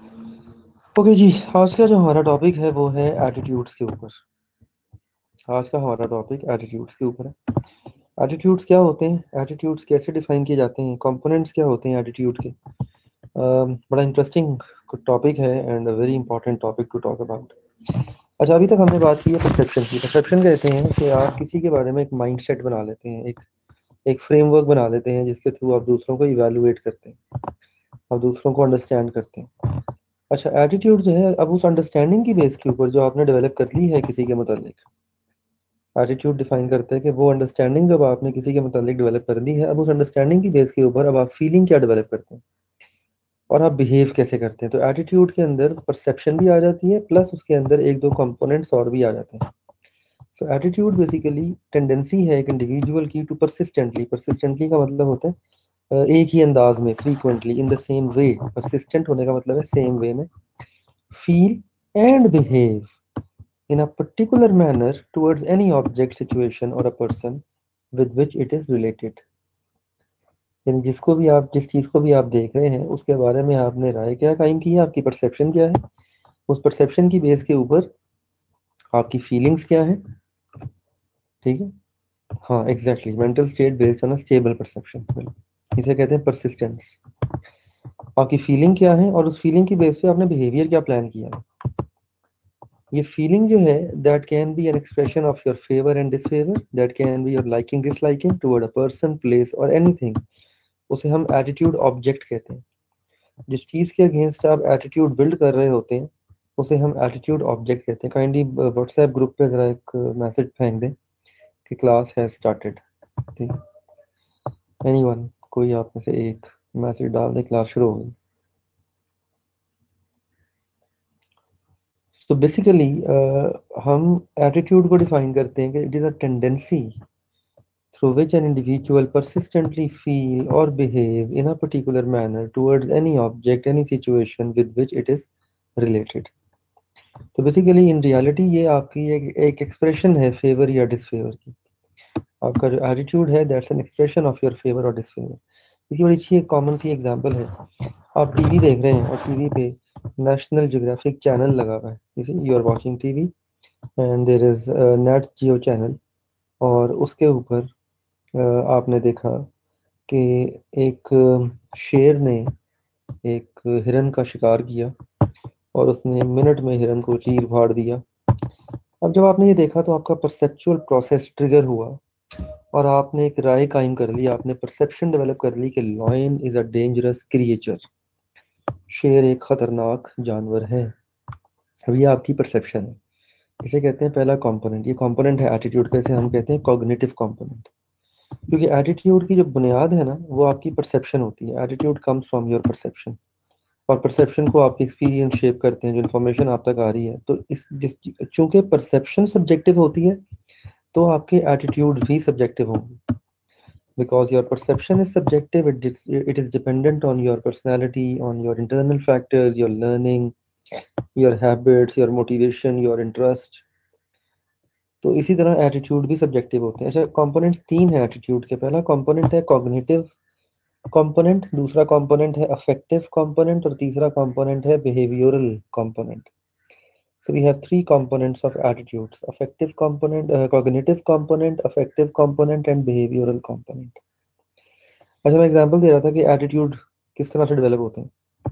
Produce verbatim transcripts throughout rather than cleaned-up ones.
Okay जी, आज का जो हमारा टॉपिक है वो है एटीट्यूड्स के ऊपर। आज का हमारा टॉपिक एटीट्यूड्स के ऊपर है। एटीट्यूड्स क्या होते हैं, एटीट्यूड्स कैसे डिफाइन किए जाते हैं, कंपोनेंट्स क्या होते हैं एटीट्यूड के। अम, बड़ा इंटरेस्टिंग टॉपिक है and a very important topic to talk about. अच्छा, अभी तक हमने बात की है परसेप्शन की। परसेप्शन कहते हैं कि आप किसी के बारे में एक माइंडसेट बना लेते हैं, एक एक फ्रेमवर्क बना लेते हैं जिसके थ्रू आप दूसरों को इवेलुएट करते हैं, आप दूसरों को अंडरस्टैंड करते हैं। अच्छा, एटीट्यूड जो है अब उस अंडरस्टैंडिंग की बेस के ऊपर जो आपने डेवलप कर ली है किसी के मुतालिक, एटीट्यूड डिफाइन करता है कि वो अंडरस्टैंडिंग जब आपने किसी के मुतालिक डेवलप कर ली है, अब उस अंडरस्टैंडिंग की बेस के ऊपर अब आप फीलिंग क्या डेवलप करते हैं और आप बिहेव कैसे करते हैं। तो एटीट्यूड के अंदर परसेप्शन भी आ जाती है, प्लस उसके अंदर एक दो कंपोनेंट्स और भी आ जाते हैं। सो एटीट्यूड बेसिकली टेंडेंसी है एक इंडिविजुअल की टू परसिस्टेंटली, परसिस्टेंटली का मतलब होता है अ, एक ही अंदाज में, frequently, in the same way. Persistent होने का मतलब है सेम वे में, feel and behave in a particular manner towards any object, situation or a person with which it is related। यानी जिसको भी आप, जिस चीज को भी आप देख रहे हैं उसके बारे में आपने राय क्या कायम की है, आपकी परसेप्शन क्या है, उस परसेप्शन की बेस के ऊपर आपकी फीलिंग्स क्या है। ठीक है, हाँ exactly, mental state based on a stable perception, इसे कहते हैं परसिस्टेंस। आपकी फीलिंग क्या है और उस फीलिंग की बेस पे आपने बिहेवियर क्या प्लान किया है। ये फीलिंग जो है that can be an expression of your favour and disfavour, that can be your liking disliking toward a person, place और एनीथिंग, उसे हम एटीट्यूड ऑब्जेक्ट कहते हैं। जिस चीज के अगेंस्ट आप एटीट्यूड बिल्ड कर रहे होते हैं उसे हम एटीट्यूड ऑब्जेक्ट कहते हैं। काइंडली व्हाट्सएप ग्रुप पे जरा एक मैसेज फेंक दें कि क्लास हैज स्टार्टेड। ठीक, एनीवन, कोई आप में से एक मैसेज डाल दे, क्लास शुरू हो गई। तो बेसिकली हम एटीट्यूड को डिफाइन करते हैं कि it is a tendency through which an individual persistently feel or behave in a particular manner towards any object, any situation with which it is related। तो बेसिकली इन रियलिटी ये आपकी एक, एक expression है favour या disfavour की। आपका जो एटीट्यूड है that's an expression of your favour और डिसफेवर। देखिए बड़ी अच्छी एक कॉमन सी एग्जांपल है, आप टीवी देख रहे हैं और टीवी पे नेशनल ज्योग्राफिक चैनल लगा हुआ है, you are watching TV and there is Nat Geo channel, और उसके ऊपर अ, आपने देखा कि एक शेर ने एक हिरन का शिकार किया और उसने मिनट में हिरन को चीर फाड़ दिया। अब जब आपने ये देखा तो आपका परसेप्चुअल प्रोसेस ट्रिगर हुआ और आपने एक राय कायम कर ली, आपने परसेप्शन डेवलप कर ली कि lion is a dangerous creature, शेर एक खतरनाक जानवर है। अब ये आपकी परसेप्शन है, इसे कहते हैं पहला कंपोनेंट। ये कंपोनेंट है एटीट्यूड का, इसे हम कहते हैं कॉग्निटिव कंपोनेंट। क्योंकि एटीट्यूड की जो बुनियाद है ना वो आपकी परसेप्शन होती है। Attitude comes from your perception, और परसेप्शन को आपके एक्सपीरियंस शेप करते हैं, जो इन्फॉर्मेशन आप तक आ रही है। तो इस जिस चूंकि परसेप्शन सब्जेक्टिव होती है तो आपके एटीट्यूड भी सब्जेक्टिव होंगे। Because your perception is subjective, it is dependent on your personality, on your internal factors, your learning, your habits, your motivation, your interest. तो इसी तरह एटीट्यूड भी सब्जेक्टिव होते हैं। अच्छा, कंपोनेंट्स तीन है एटीट्यूड के। पहला कंपोनेंट है कॉग्निटिव कंपोनेंट, दूसरा कंपोनेंट है अफेक्टिव कंपोनेंट और तीसरा कंपोनेंट है behavioural component. So we have three components of attitudes: affective component, uh, cognitive component, affective component and behavioral component। अच्छा, मैं एग्जांपल दे रहा था कि एटीट्यूड किस तरह से डेवलप होते हैं।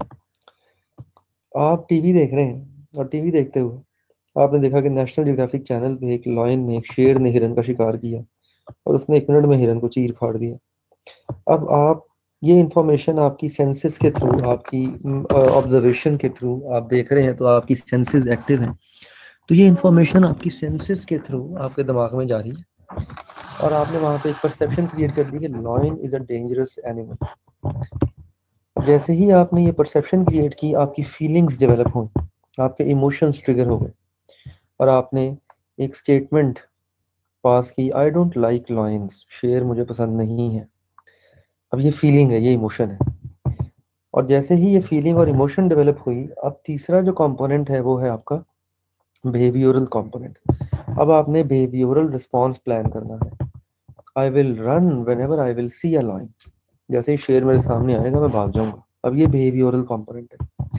आप टीवी देख रहे हैं और टीवी देखते हुए आपने देखा कि नेशनल ज्योग्राफिक चैनल पे एक लायन ने, एक शेर ने हिरन का शिकार किया और उसने एक मिनट में हिरन को चीर फाड़ दिया। अब आप ये इंफॉर्मेशन आपकी सेंसेस के थ्रू, आपकी ऑब्जर्वेशन के थ्रू आप देख रहे हैं, तो आपकी सेंसेस एक्टिव हैं। तो ये इंफॉर्मेशन आपकी सेंसेस के थ्रू आपके दिमाग में जा रही है और आपने वहां पे एक परसेप्शन क्रिएट कर दी कि lion is a dangerous animal. जैसे ही आपने ये परसेप्शन क्रिएट की, आपकी फीलिंग्स डेवलप हुई, आपके इमोशंस ट्रिगर हो गए और आपने एक स्टेटमेंट पास की, आई डोंट लाइक लॉयंस, शेर मुझे पसंद नहीं है। अब ये फीलिंग है, ये इमोशन है। और जैसे ही ये फीलिंग और इमोशन डेवलप हुई, अब तीसरा जो कंपोनेंट है वो है आपका बिहेवियरल कंपोनेंट। अब आपने बिहेवियरल रिस्पॉन्स प्लान करना है। I will run whenever I will see a lion, जैसे ही शेर मेरे सामने आएगा मैं भाग जाऊंगा। अब ये बिहेवियरल कंपोनेंट है।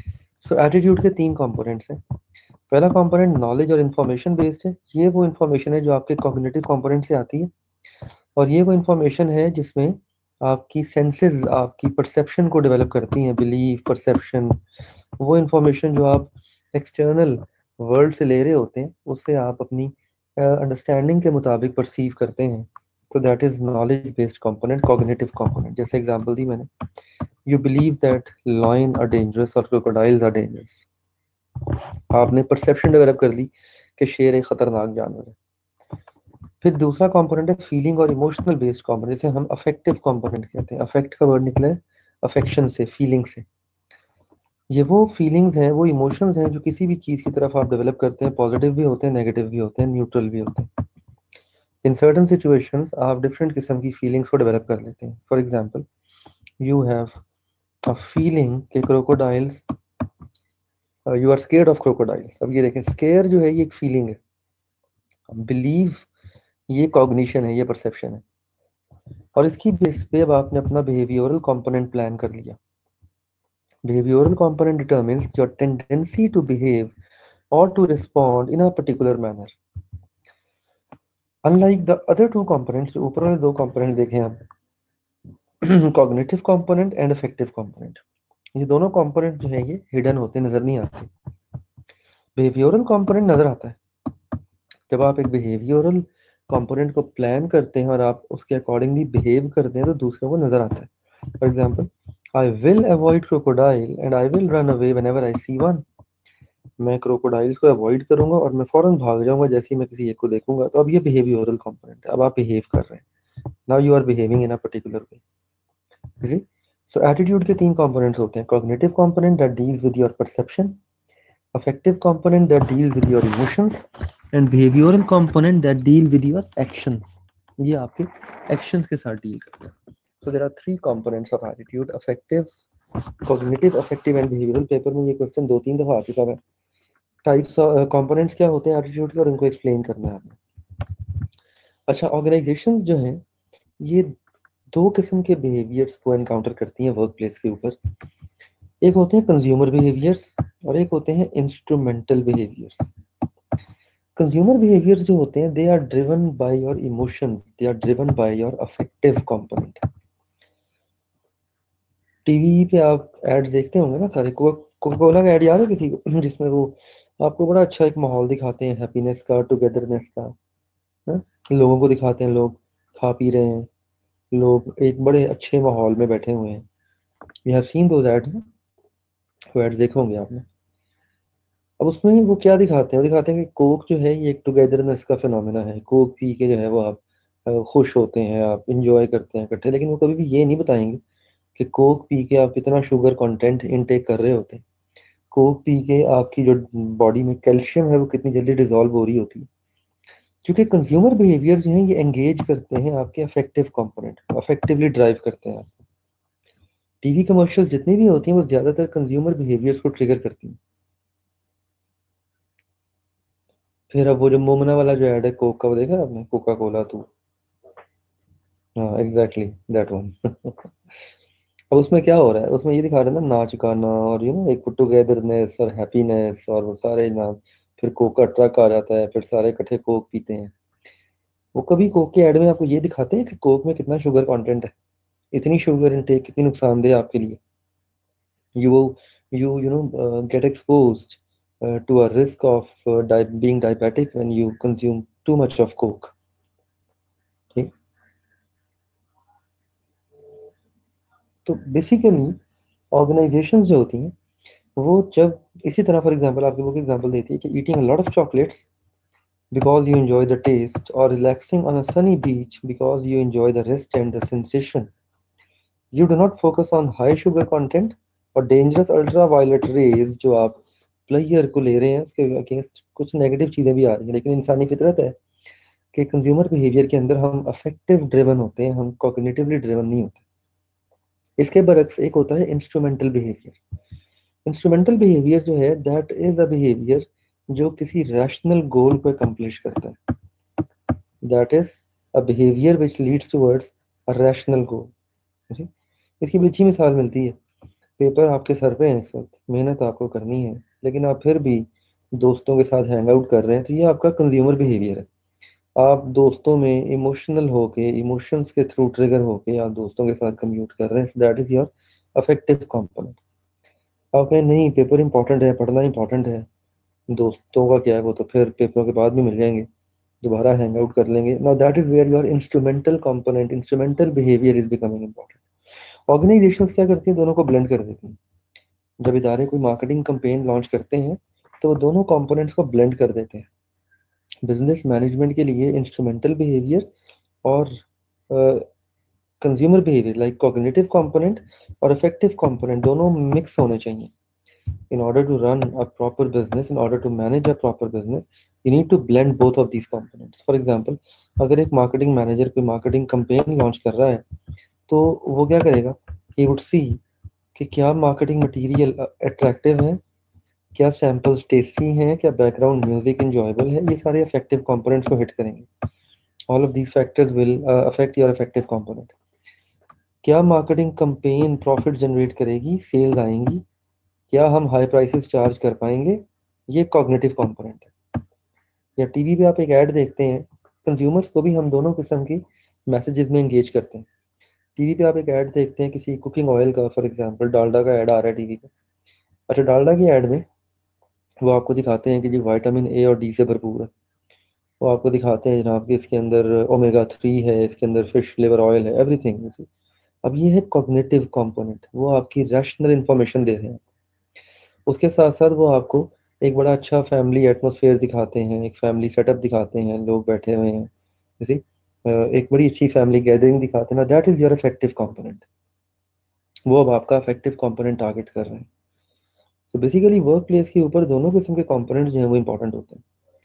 सो एटीट्यूड के तीन कंपोनेंट्स हैं। पहला कंपोनेंट नॉलेज और इन्फॉर्मेशन बेस्ड है। ये वो इन्फॉर्मेशन है जो आपके कॉग्निटिव कंपोनेंट से आती है, और ये वो इन्फॉर्मेशन है जिसमें आपकी सेंसेस आपकी परसेप्शन को डेवलप करती हैं, बिलीफ, परसेप्शन। वो इन्फॉर्मेशन जो आप एक्सटर्नल वर्ल्ड से ले रहे होते हैं, उससे आप अपनी अंडरस्टैंडिंग के मुताबिक परसीव करते हैं। तो that is knowledge based component, cognitive component. जैसे एग्जांपल दी मैंने, you believe that lion are dangerous और क्रोकोडाइल्स आर डेंजरस। आपने परसेप्शन डेवलप कर ली कि शेर एक खतरनाक जानवर है। फिर दूसरा कंपोनेंट है फीलिंग और इमोशनल बेस्ड कंपोनेंट, जिसे हम अफेक्टिव कंपोनेंट कहते हैं। अफेक्ट का वर्ड निकला है अफेक्शन से, फीलिंग से। ये वो फीलिंग्स हैं, वो इमोशंस हैं जो किसी भी चीज़ की तरफ आप डेवलप करते हैं। पॉजिटिव भी होते हैं, नेगेटिव भी होते हैं, न्यूट्रल भी होते हैं। इन सर्टन सिचुएशंस आप डिफरेंट किस्म की फीलिंग्स को डेवलप कर लेते हैं। For example, you have a feeling कि crocodiles, you are scared of crocodiles. अब ये देखें, स्केयर जो है ये एक फीलिंग है, बिलीव ये कॉग्निशन है, ये परसेप्शन है, और इसकी बेस पे अब आपने अपना बिहेवियरल कंपोनेंट प्लान कर लिया। Behavioral component determines your tendency to behave or to respond in a particular manner. Unlike the other two components, जो ऊपर वाले दो component देखें आप, cognitive component and affective component, ये दोनों component जो है ये hidden होते हैं, नजर नहीं आते। Behavioral component नजर आता है जब आप एक behavioral component को plan करते हैं और आप उसके accordingly behave करते हैं, तो दूसरों को नजर आता है। For example, I will avoid crocodile and I will run away whenever I see one. मैं क्रोकोडाइल्स को अवॉइड करूंगा और मैं फौरन भाग जाऊंगा जैसे ही मैं किसी एक को देखूंगा। तो अब ये बिहेवियरल कंपोनेंट है, अब आप बिहेव कर रहे हैं। Now you are behaving in a particular way. जी। सो एटीट्यूड के तीन कंपोनेंट्स होते हैं। Cognitive component that deals with your perception, affective component that deals with your emotions, and behavioural component that deal with your actions. ये आपके actions के साथ deal करते हैं। So there are three components of attitude, affective, cognitive, affective and behavioural. Paper में ये question दो तीन दफा आ चुका है। टाइप्स ऑफ कंपोनेंट्स क्या होते हैं एटीट्यूड के, और उनको एक्सप्लेन करना है आपने। अच्छा, ऑर्गेनाइजेशंस जो हैं ये दो किस्म के बिहेवियर्स को एनकाउंटर करती हैं वर्क प्लेस के ऊपर। एक होते हैं कंज्यूमर बिहेवियर्स और एक होते हैं इंस्ट्रूमेंटल बिहेवियर्स। कंज्यूमर बिहेवियर्स जो होते हैं, they are driven by your emotions, they are driven by your affective component. TV पे आप एड्स देखते होंगे ना सारे, कोका कोला का एड याद है किसी को, जिसमें वो आपको बड़ा अच्छा एक माहौल दिखाते हैं, हैप्पीनेस का, टुगेदरनेस का, है? लोगों को दिखाते हैं, लोग खा पी रहे हैं, लोग एक बड़े अच्छे माहौल में बैठे हुए हैं। You have seen those ads, वो एड्स देखे होंगे आपने। अब उसमें वो क्या दिखाते हैं, वो दिखाते हैं कि कोक जो है ये एक टुगेदरनेस का फिनोमेना है। कोक पी के जो है वो आप अ, खुश होते हैं, आप इंजॉय करते हैं इकट्ठे। लेकिन वो कभी भी ये नहीं बताएंगे कि कोक पी के आप कितना शुगर कंटेंट इनटेक कर रहे होते हैं। कोक पी के आपकी जो बॉडी में कैल्शियम है वो कितनी जल्दी डिजोल्व हो रही होती है। क्योंकि कंज्यूमर बिहेवियर जो है ये एंगेज करते हैं आपके अफेक्टिव कंपोनेंट, अफेक्टिवली ड्राइव करते हैं। टीवी कमर्शियल्स जितनी भी होती हैं वो ज्यादातर कंज्यूमर बिहेवियर्स को ट्रिगर करती हैं। फिर अब वो जो मोमना वाला जो ऐड है कोक का, वो देखा आपने, कोका कोला तू, हाँ एग्जैक्टली दैट वन। अब उसमें क्या हो रहा है, उसमें ये दिखा रहे हैं ना नाच गाना और यू नो एक टुगेदरनेस और हैप्पीनेस और वो सारे ना। फिर कोक का ट्रक आ जाता है, फिर सारे इकट्ठे कोक पीते हैं। वो कभी कोक के ऐड में आपको ये दिखाते हैं कि कोक में कितना शुगर कंटेंट है, इतनी शुगर इनटेक कितनी नुकसानदेह आपके लिए। You you you know get exposed to a risk of being diabetic when you consume too much of coke. ठीक। तो बेसिकली ऑर्गेनाइजेशंस जो होती हैं वो जब इसी तरह, फॉर एग्जांपल आपकी बुक एग्जांपल देती है कि eating a lot of chocolates because you enjoy the taste, or relaxing on a sunny beach because you enjoy the rest and the sensation. You do not focus on high sugar content और dangerous ultraviolet rays जो आप player को ले रहे हैं, उसके against कुछ negative चीज़ें भी आ रही हैं। लेकिन इंसानी फितरत है कि कंज्यूमर बिहेवियर के अंदर हम अफेक्टिव ड्रिवन होते हैं, हम कॉग्निटिवली ड्रिवन नहीं होते। इसके बरक्स एक होता है इंस्ट्रूमेंटल बिहेवियर। इंस्ट्रूमेंटल बिहेवियर जो है दैट इज अ बिहेवियर जो किसी रैशनल गोल को अकम्प्लिश करता है। That is a behaviour which leads towards a rational goal. इसकी बड़ी अच्छी मिसाल मिलती है। पेपर आपके सर पे है इस वक्त, मेहनत आपको करनी है, लेकिन आप फिर भी दोस्तों के साथ हैंग आउट कर रहे हैं, तो ये आपका कंज्यूमर बिहेवियर है। आप दोस्तों में इमोशनल होके, इमोशंस के थ्रू ट्रिगर होके आप दोस्तों के साथ कम्यूट कर रहे हैं, that is your affective component. आप कहें नहीं पेपर इंपॉर्टेंट है, पढ़ना इंपॉर्टेंट है, दोस्तों का क्या है, वो तो फिर पेपरों के बाद भी मिल जाएंगे, दोबारा हैंग आउट कर लेंगे। Now that is where your instrumental component, instrumental behaviour is becoming important. Organisations क्या करती हैं, दोनों को ब्लेंड कर देती हैं। जब इदारे कोई मार्केटिंग कंपेन लॉन्च करते हैं तो वो दोनों कंपोनेंट्स को ब्लेंड कर देते हैं। बिजनेस मैनेजमेंट के लिए इंस्ट्रूमेंटल बिहेवियर और consumer behaviour like cognitive component और इफेक्टिव कंपोनेंट दोनों मिक्स होने चाहिए। in order to run a proper business, in order to manage a proper business, you need to blend both of these components. For example, अगर एक marketing manager कोई marketing campaign launch कर रहा है तो वो क्या करेगा, he would see कि क्या मार्केटिंग मटेरियल अट्रैक्टिव है, क्या सैम्पल्स टेस्टी हैं, क्या बैकग्राउंड म्यूजिक इंजॉयबल है, ये सारे इफेक्टिव कंपोनेंट्स को हिट करेंगे। All of these factors will affect your effective component. क्या मार्केटिंग कंपेन प्रॉफिट जनरेट करेगी, सेल्स आएंगी, क्या हम हाई प्राइसेस चार्ज कर पाएंगे, ये कॉग्निटिव कंपोनेंट है। या टीवी पे आप एक ऐड देखते हैं, कंज्यूमर्स को भी हम दोनों किस्म की मैसेजेस में एंगेज करते हैं। टीवी पे आप एक ऐड देखते हैं किसी कुकिंग ऑयल का, फॉर एग्जांपल डालडा का ऐड आ रहा है टीवी पे। अच्छा, डालडा की ऐड में वो आपको दिखाते हैं कि जी विटामिन ए और डी से भरपूर है। वो आपको दिखाते हैं जनाब कि इसके अंदर ओमेगा थ्री है, इसके अंदर फिश लिवर ऑयल है, एवरीथिंग। अब ये है कॉग्निटिव कंपोनेंट, वो आपकी रैशनल इंफॉर्मेशन दे रहे हैं। उसके साथ साथ वो आपको एक बड़ा अच्छा फैमिली एटमोसफेयर दिखाते हैं, एक फैमिली सेटअप दिखाते हैं, लोग बैठे हुए हैं, जैसे एक बड़ी अच्छी फैमिली गैदरिंग दिखाते हैं ना, that is your effective component. वो अब आपका इफेक्टिव कंपोनेंट टारगेट कर रहे हैं। तो बेसिकली वर्क प्लेस के ऊपर दोनों किस्म के कंपोनेंट्स जो हैं वो इंपॉर्टेंट होते हैं।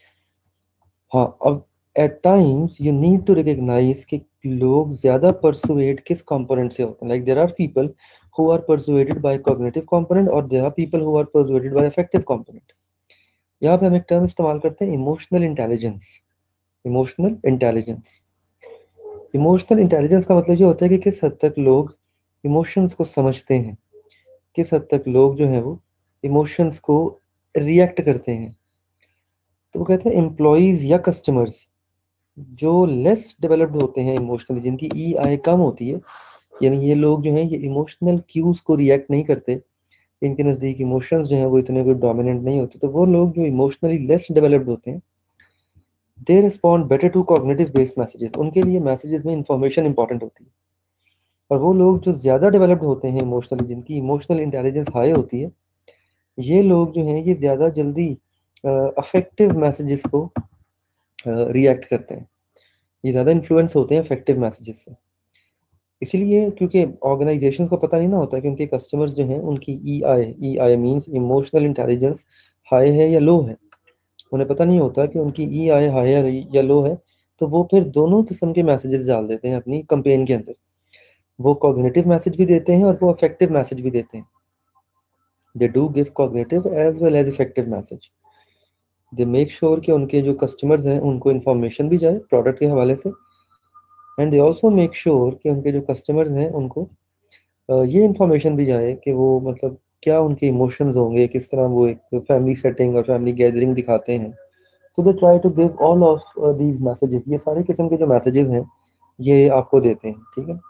हाँ, अब at times you need to recognise कि लोग ज्यादा परसुएड किस कंपोनेंट से होते हैं। Like there are people who are persuaded by cognitive component और there are people who are persuaded by effective component. यहाँ पे हम एक टर्म इस्तेमाल करते हैं, emotional intelligence. Emotional intelligence emotional intelligence का मतलब ये होता है कि किस हद तक लोग इमोशंस को समझते हैं, किस हद तक लोग जो हैं वो इमोशंस को रिएक्ट करते हैं। तो वो कहते हैं एम्प्लॉयज या कस्टमर्स जो लेस डेवलप्ड होते हैं इमोशनली, जिनकी ई आई कम होती है, यानी ये लोग जो हैं ये इमोशनल क्यूज को रिएक्ट नहीं करते, इनके नज़दीक इमोशंस जो हैं वो इतने कोई डोमिनेंट नहीं होते। तो वो लोग जो इमोशनली लेस डेवलप्ड होते हैं, they respond better to cognitive based messages. उनके लिए मैसेजेस में इंफॉर्मेशन इंपॉर्टेंट होती है। और वो लोग जो ज़्यादा डेवलप्ड होते हैं इमोशनली, जिनकी इमोशनल इंटेलिजेंस हाई होती है, ये लोग जो हैं ये ज़्यादा जल्दी अफेक्टिव मैसेजेस को रिएक्ट करते हैं, ये ज़्यादा इन्फ्लुएंस होते हैं इफेक्टिव मैसेजेस से। इसीलिए क्योंकि ऑर्गेनाइजेशन को पता नहीं ना होता कि उनके कस्टमर्स जो हैं उनकी E I E I means emotional intelligence high है या लो है। उन्हें पता नहीं होता कि उनकी ई आई हाई है या लो है, तो वो फिर दोनों किस्म के मैसेजेस डाल देते हैं अपनी कंपेन के अंदर। वो कॉग्निटिव मैसेज भी देते हैं और वो इफेक्टिव मैसेज भी देते हैं। They do give cognitive as well as effective message. They make sure कि उनके जो कस्टमर्स हैं उनको इन्फॉर्मेशन भी जाए प्रोडक्ट के हवाले से, and they also make sure कि उनके जो कस्टमर्स हैं उनको अ, ये इन्फॉर्मेशन भी जाए कि वो मतलब क्या उनके इमोशंस होंगे, किस तरह वो एक फैमिली सेटिंग और फैमिली गैदरिंग दिखाते हैं। तो they try to give all of these messages. ये सारे किस्म के जो मैसेजेस हैं ये आपको देते हैं, ठीक है।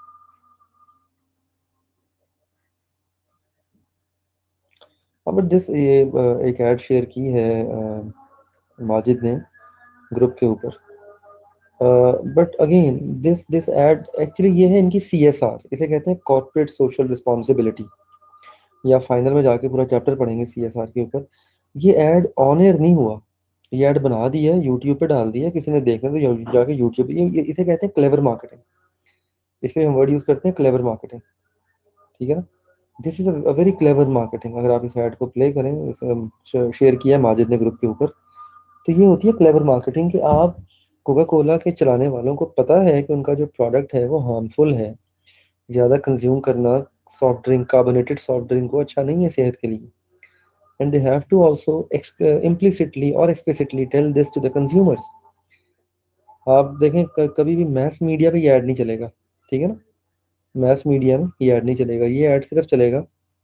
अब दिस ये uh, एक ऐड शेयर की है uh, माजिद ने ग्रुप के ऊपर, but again this this ad actually ये है इनकी सी एस आर, इसे कहते हैं कॉर्पोरेट सोशल रिस्पॉन्सिबिलिटी, या फाइनल में जाके पूरा चैप्टर पढ़ेंगे सी एस आर के ऊपर। ये ऐड ऑन एयर नहीं हुआ, ये ऐड बना दिया, यूट्यूब पे डाल दिया, किसी ने देखना तो यू- जाके यूट्यूब, ये, ये इसे कहते हैं क्लेवर मार्केटिंग। इसलिए हम वर्ड यूज करते हैं क्लेवर मार्केटिंग, ठीक है ना। This is a very clever marketing. अगर आप इस ऐड को प्ले करें, शेयर किया है माजिद ने ग्रुप के ऊपर, तो ये होती है क्लेवर मार्केटिंग कि आप कोका कोला के चलाने वालों को पता है कि उनका जो प्रोडक्ट है वो हार्मफुल है, ज़्यादा कंज्यूम करना soft drink, carbonated soft drink को अच्छा नहीं है सेहत के लिए, and they have to also implicitly और explicitly tell this to the consumers. आप देखें क- कभी भी मैस मीडिया पे ये ऐड नहीं चलेगा, ठीक है ना। मैस मीडिया में ये ऐड नहीं चलेगा, ये ऐड सिर्फ चलेगा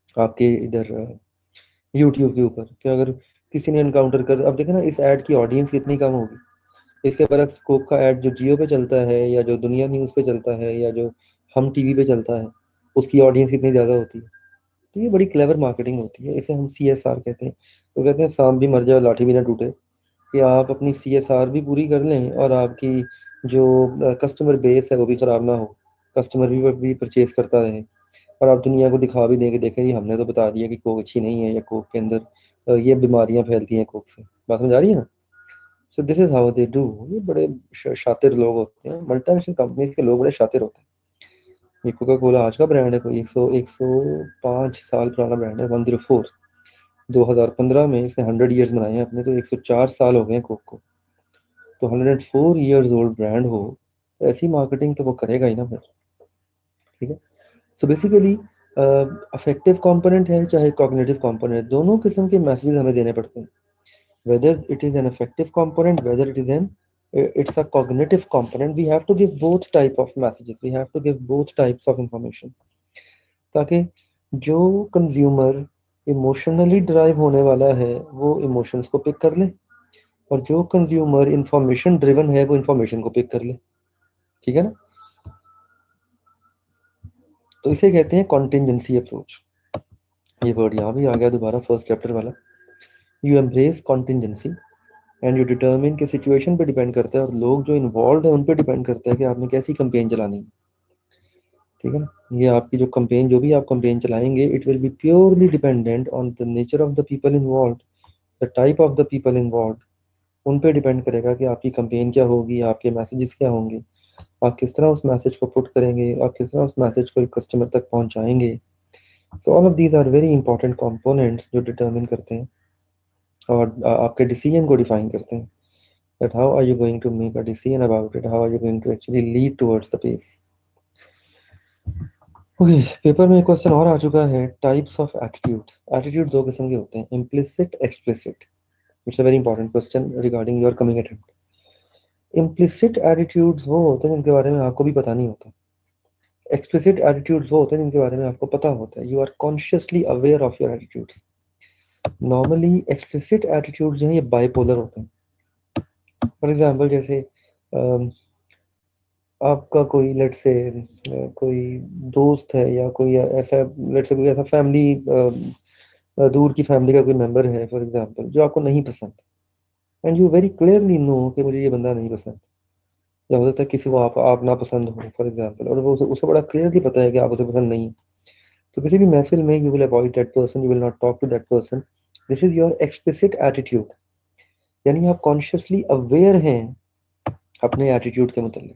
आपके इधर यूट्यूब के ऊपर, कि अगर किसी ने एनकाउंटर कर, अब देखे ना इस ऐड की ऑडियंस कितनी कम होगी। इसके बरक्स कोक का ऐड जो जियो पे चलता है, या जो दुनिया न्यूज़ पे चलता है, या जो हम टीवी पे चलता है, उसकी ऑडियंस कितनी ज़्यादा होती है। तो ये बड़ी क्लेवर मार्केटिंग होती है, इसे हम सी एस आर कहते हैं। तो कहते हैं सांप भी मर जाए लाठी भी ना टूटे, कि आप अपनी सी एस आर भी पूरी कर लें और आपकी जो कस्टमर बेस है वो भी ख़राब ना हो, कस्टमर भी भी परचेज करता रहे, और आप दुनिया को दिखा भी दें कि देखें जी हमने तो बता दिया कि कोक अच्छी नहीं है, या कोक के अंदर अ, ये बीमारियां फैलती हैं कोक से। बात समझ आ रही है ना? So this is how they do. ये बड़े श- शातिर लोग होते हैं, मल्टीनेशनल कंपनीज के लोग बड़े शातिर होते हैं। ये कोका कोला आज का ब्रांड है, कोई एक सौ एक सौ पाँच साल पुराना ब्रांड है, वन जीरो फोर। दो हज़ार पंद्रह में इसने हंड्रेड ईयर्स बनाए हैं अपने, तो एक सौ चार साल हो गए हैं कोक को। तो hundred and four years old brand हो, तो ऐसी मार्केटिंग तो वो करेगा ही ना फिर। ठीक है। सो बेसिकली अफेक्टिव कंपोनेंट है चाहे कॉग्निटिव कंपोनेंट, दोनों किस्म के मैसेजेस हमें देने पड़ते हैं। whether it is an effective component, whether it is an it's a cognitive component, we have to give both type of messages, we have to give both types of information, ताकि जो consumer emotionally drive होने वाला है वो emotions को pick कर ले, और जो कंज्यूमर इंफॉर्मेशन ड्रिवन है वो इंफॉर्मेशन को पिक कर ले। ठीक है ना? तो इसे कहते हैं कॉन्टिजेंसी अप्रोच। ये वर्ड यहाँ भी आ गया दोबारा, फर्स्ट चैप्टर वाला। You embrace contingency and you determine के सिचुएशन पे डिपेंड करता है, और लोग जो इन्वॉल्व है उन पे डिपेंड करता है कि आपने कैसी कंपेन चलानी है। ठीक है ना? ये आपकी जो कंपेन, जो भी आप कंपेन चलाएंगे, it will be purely dependent on the nature of the people involve, the type of the people involve. उन पे डिपेंड करेगा कि आपकी कंपेन क्या होगी, आपके मैसेजेस क्या होंगे, आप किस तरह उस मैसेज को पुट करेंगे, आप किस तरह उस मैसेज को कस्टमर तक पहुंचाएंगे। So all of these are very important components जो डिटर्मिन करते हैं और आपके डिसीजन को डिफाइन करते हैं, that how are you going to make a decision about it, how are you going to actually lead towards the pace. Okay, paper में एक क्वेश्चन और आ चुका है, टाइप्स ऑफ एटीट्यूड। एटीट्यूड दो किस्म के होते हैं, implicit, explicit. It's a very important question regarding your coming attempt. Implicit attitudes वो होते हैं जिनके बारे में आपको भी पता नहीं होता। एक्सप्लिसिट एटीट्यूड्स वो होते हैं जिनके बारे में आपको पता होता है, you are consciously aware of your attitudes. Normally explicit attitude जो है ये बाइपोलर होते हैं। फॉर एग्जाम्पल जैसे अम, आपका कोई लेट से कोई दोस्त है, या कोई ऐसा लेट से कोई ऐसा फैमिली, दूर की फैमिली का कोई मेंबर है फॉर एग्जांपल, जो आपको नहीं पसंद, and you very clearly know कि मुझे ये बंदा नहीं पसंद, या हो सकता है किसी को आप आप ना पसंद हो फॉर एग्जांपल, और वो उसे, उसे बड़ा क्लियरली पता है कि आप उसे पसंद नहीं। तो किसी भी महफिल में you will avoid that person, you will not talk to that person. This is your explicit attitude, यानी आप कॉन्शियसली अवेयर हैं अपने एटीट्यूड के मतलब।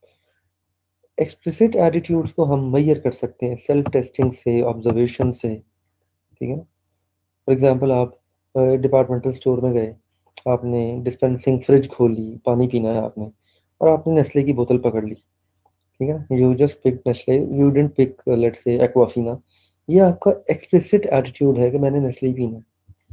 एक्सप्लिसिट एटीट्यूड्स को हम मेजर कर सकते हैं सेल्फ टेस्टिंग से, ऑब्जर्वेशन से। ठीक है। फॉर एग्जांपल आप डिपार्टमेंटल स्टोर में गए, आपने डिस्पेंसिंग फ्रिज खोली, पानी पीना है आपने, और आपने नेस्ले की बोतल पकड़ ली। ठीक है, you just pick Nestle, you didn't pick let's say Aquafina. ये आपका एक्सप्लिसिट एटीट्यूड है कि मैंने नेस्ले ही पीना।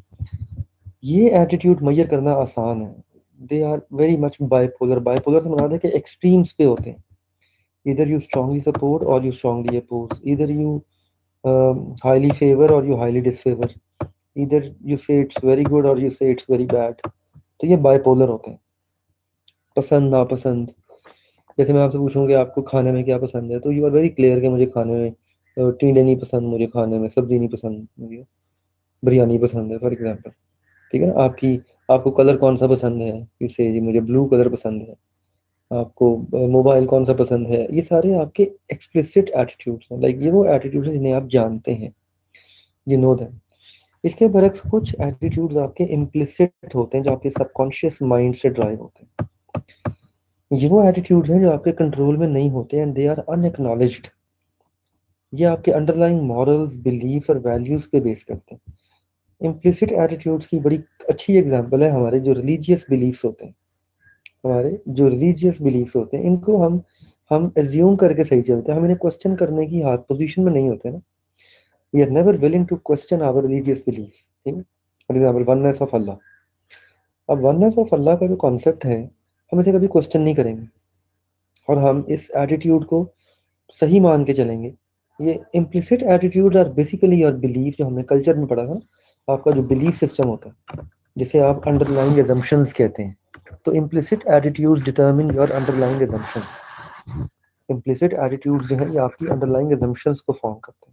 ये एटीट्यूड मेजर करना आसान है। They are very much bipolar. Bipolar से मुराद है कि एक्सट्रीम्स पे होते हैं, either you strongly support or you strongly oppose, either you um, highly favor or you highly disfavor, either you say it's very good or you say it's very bad। तो ये bipolar होते हैं, पसंद नापसंद। जैसे मैं आपसे पूछूंगा आपको खाने में क्या पसंद है, तो यू आर वेरी क्लियर कि मुझे खाने में अ, टींडे नहीं पसंद, मुझे खाने में सब्जी नहीं पसंद, मुझे बिरयानी पसंद है फॉर एग्जाम्पल। ठीक है ना? आपकी आपको कलर कौन सा पसंद है, यू से जी मुझे ब्लू कलर पसंद है। आपको मोबाइल कौन सा पसंद है, ये सारे आपके एक्सप्लिसिट एटीट्यूड्स हैं। लाइक ये वो एटीट्यूड है जिन्हें आप जानते हैं, यू नो दैम। इसके बरक्स कुछ एटीट्यूड्स आपके इम्प्लिसिट होते हैं, जो आपके सबकॉन्शियस माइंड से ड्राइव होते हैं। ये वो एटीट्यूड्स हैं जो आपके कंट्रोल में नहीं होते, एंड दे आर अनएक्नॉलेज्ड। ये आपके अंडरलाइंग मॉरल्स, बिलीव्स और वैल्यूज पे बेस करते हैं। इम्प्लिसिट एटीट्यूड्स की बड़ी अच्छी एग्जांपल है हमारे जो रिलीजियस बिलीव्स होते हैं। हमारे जो रिलीजियस बिलीव्स होते हैं, इनको हम हम एज्यूम करके सही चलते हैं, हम इन्हें क्वेश्चन करने की हाथ पोजीशन में नहीं होते ना। We are never willing to question our religious believes. ठीक है। For example oneness of Allah. अब वननेस ऑफ अल्लाह का जो कॉन्सेप्ट है, हम इसे कभी क्वेश्चन नहीं करेंगे, और हम इस एटीट्यूड को सही मान के चलेंगे ये implicit attitudes are basically your belief, जो हमने कल्चर में पढ़ा था, आपका जो बिलीफ सिस्टम होता है, जिसे आप अंडरलाइंग एजम्पशंस कहते हैं। तो implicit attitudes determine your underlying assumptions. Implicit attitudes जो है ये आपकी अंडरलाइंग एजम्पशंस को फॉर्म करते हैं।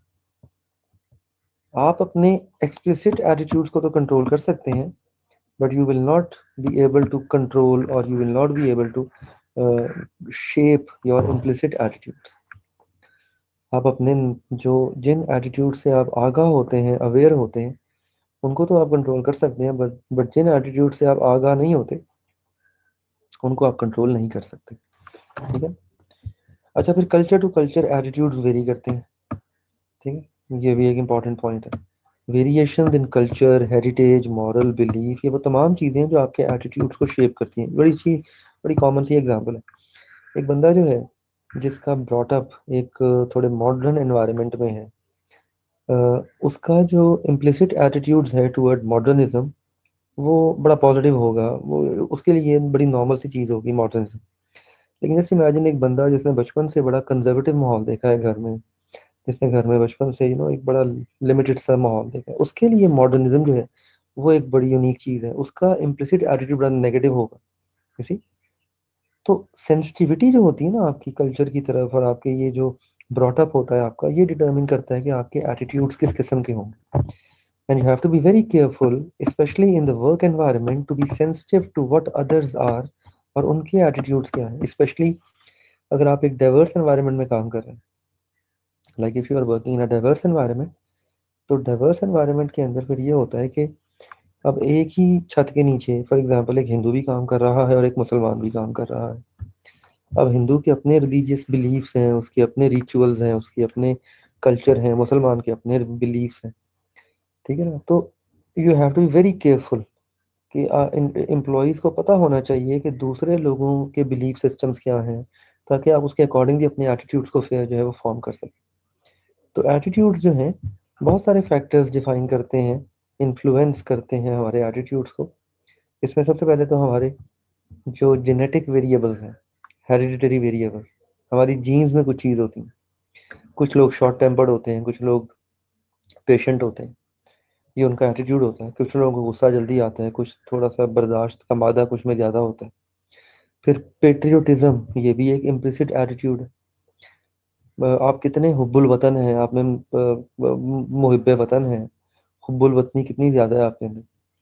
आप अपने एक्सप्लिसिट एटीट्यूड्स को तो कंट्रोल कर सकते हैं, but you will not be able to control or you will not be able to uh, shape your implicit attitudes. आप अपने जो जिन एटीट्यूड से आप आगाह होते हैं, अवेयर होते हैं, उनको तो आप कंट्रोल कर सकते हैं, बट बट जिन एटीट्यूड से आप आगाह नहीं होते उनको आप कंट्रोल नहीं कर सकते। ठीक है। अच्छा, फिर culture to culture attitudes vary करते हैं। ठीक है, ये भी एक इम्पॉर्टेंट पॉइंट है। Variation in culture, heritage, moral belief, ये वो तमाम चीज़ें हैं जो आपके एटीट्यूड्स को शेप करती हैं। बड़ी चीज बड़ी कॉमन सी एग्जांपल है, एक बंदा जो है जिसका ब्रॉटअप एक थोड़े मॉडर्न एनवायरनमेंट में है, अ, उसका जो इम्प्लिसिट एटीट्यूड्स है टुवर्ड मॉडर्निज्म वो बड़ा पॉजिटिव होगा, वो उसके लिए बड़ी नॉर्मल सी चीज़ होगी मॉडर्निज्म। लेकिन जैसे इमेजिन एक बंदा जिसने बचपन से बड़ा कंजर्वेटिव माहौल देखा है घर में, जिसने घर में बचपन से यू नो एक बड़ा लिमिटेड सा माहौल देखा है, उसके लिए मॉडर्निज्म जो है वो एक बड़ी यूनिक चीज़ है, उसका इम्प्लिसिट एटीट्यूड बड़ा नेगेटिव होगा। इसी तो सेंसिटिविटी जो होती है ना आपकी कल्चर की तरफ, और आपके ये जो ब्रॉटअप होता है आपका, ये डिटरमिन करता है कि आपके एटीट्यूड्स किस किस्म के होंगे। And you have to be very careful, specially in the work environment, to be sensitive to what others are, और उनके एटीट्यूड्स क्या हैं। स्पेशली अगर आप एक डाइवर्स एनवायरनमेंट में काम कर रहे हैं, like if you are working in a diverse environment, तो डाइवर्स एनवायरनमेंट के अंदर फिर ये होता है कि अब एक ही छत के नीचे फॉर एग्जांपल एक हिंदू भी काम कर रहा है और एक मुसलमान भी काम कर रहा है। अब हिंदू के अपने रिलीजियस बिलीफ्स हैं, उसके अपने रिचुअल्स हैं, उसके अपने कल्चर हैं, मुसलमान के अपने बिलीफ्स हैं। ठीक है ना। तो you have to be very careful कि एम्प्लॉयज़ को पता होना चाहिए कि दूसरे लोगों के बिलीफ सिस्टम्स क्या हैं, ताकि आप उसके अकॉर्डिंगली अपने एटीट्यूड्स को फिर जो है वो फॉर्म कर सकें। तो एटीट्यूड्स जो हैं बहुत सारे फैक्टर्स डिफाइन करते हैं, इन्फ्लुएंस करते हैं हमारे एटीट्यूड्स को। इसमें सबसे पहले तो हमारे जो जेनेटिक वेरिएबल्स हैं, हेरिडिटरी वेरिएबल, हमारी जीन्स में कुछ चीज़ होती है। कुछ लोग शॉर्ट टेम्पर्ड होते हैं, कुछ लोग पेशेंट होते हैं, ये उनका एटीट्यूड होता है। कुछ लोगों को गुस्सा जल्दी आता है, कुछ थोड़ा सा बर्दाश्त का मादा कुछ में ज़्यादा होता है। फिर पेट्रियोटिज्म, ये भी एक इम्प्लिसिट एटीट्यूड है। अ, आप कितने हुब्बुल वतन हैं, आप में मुहिब्बे वतन हैं, हुब्बुल वतनी कितनी ज़्यादा है आपके अंदर।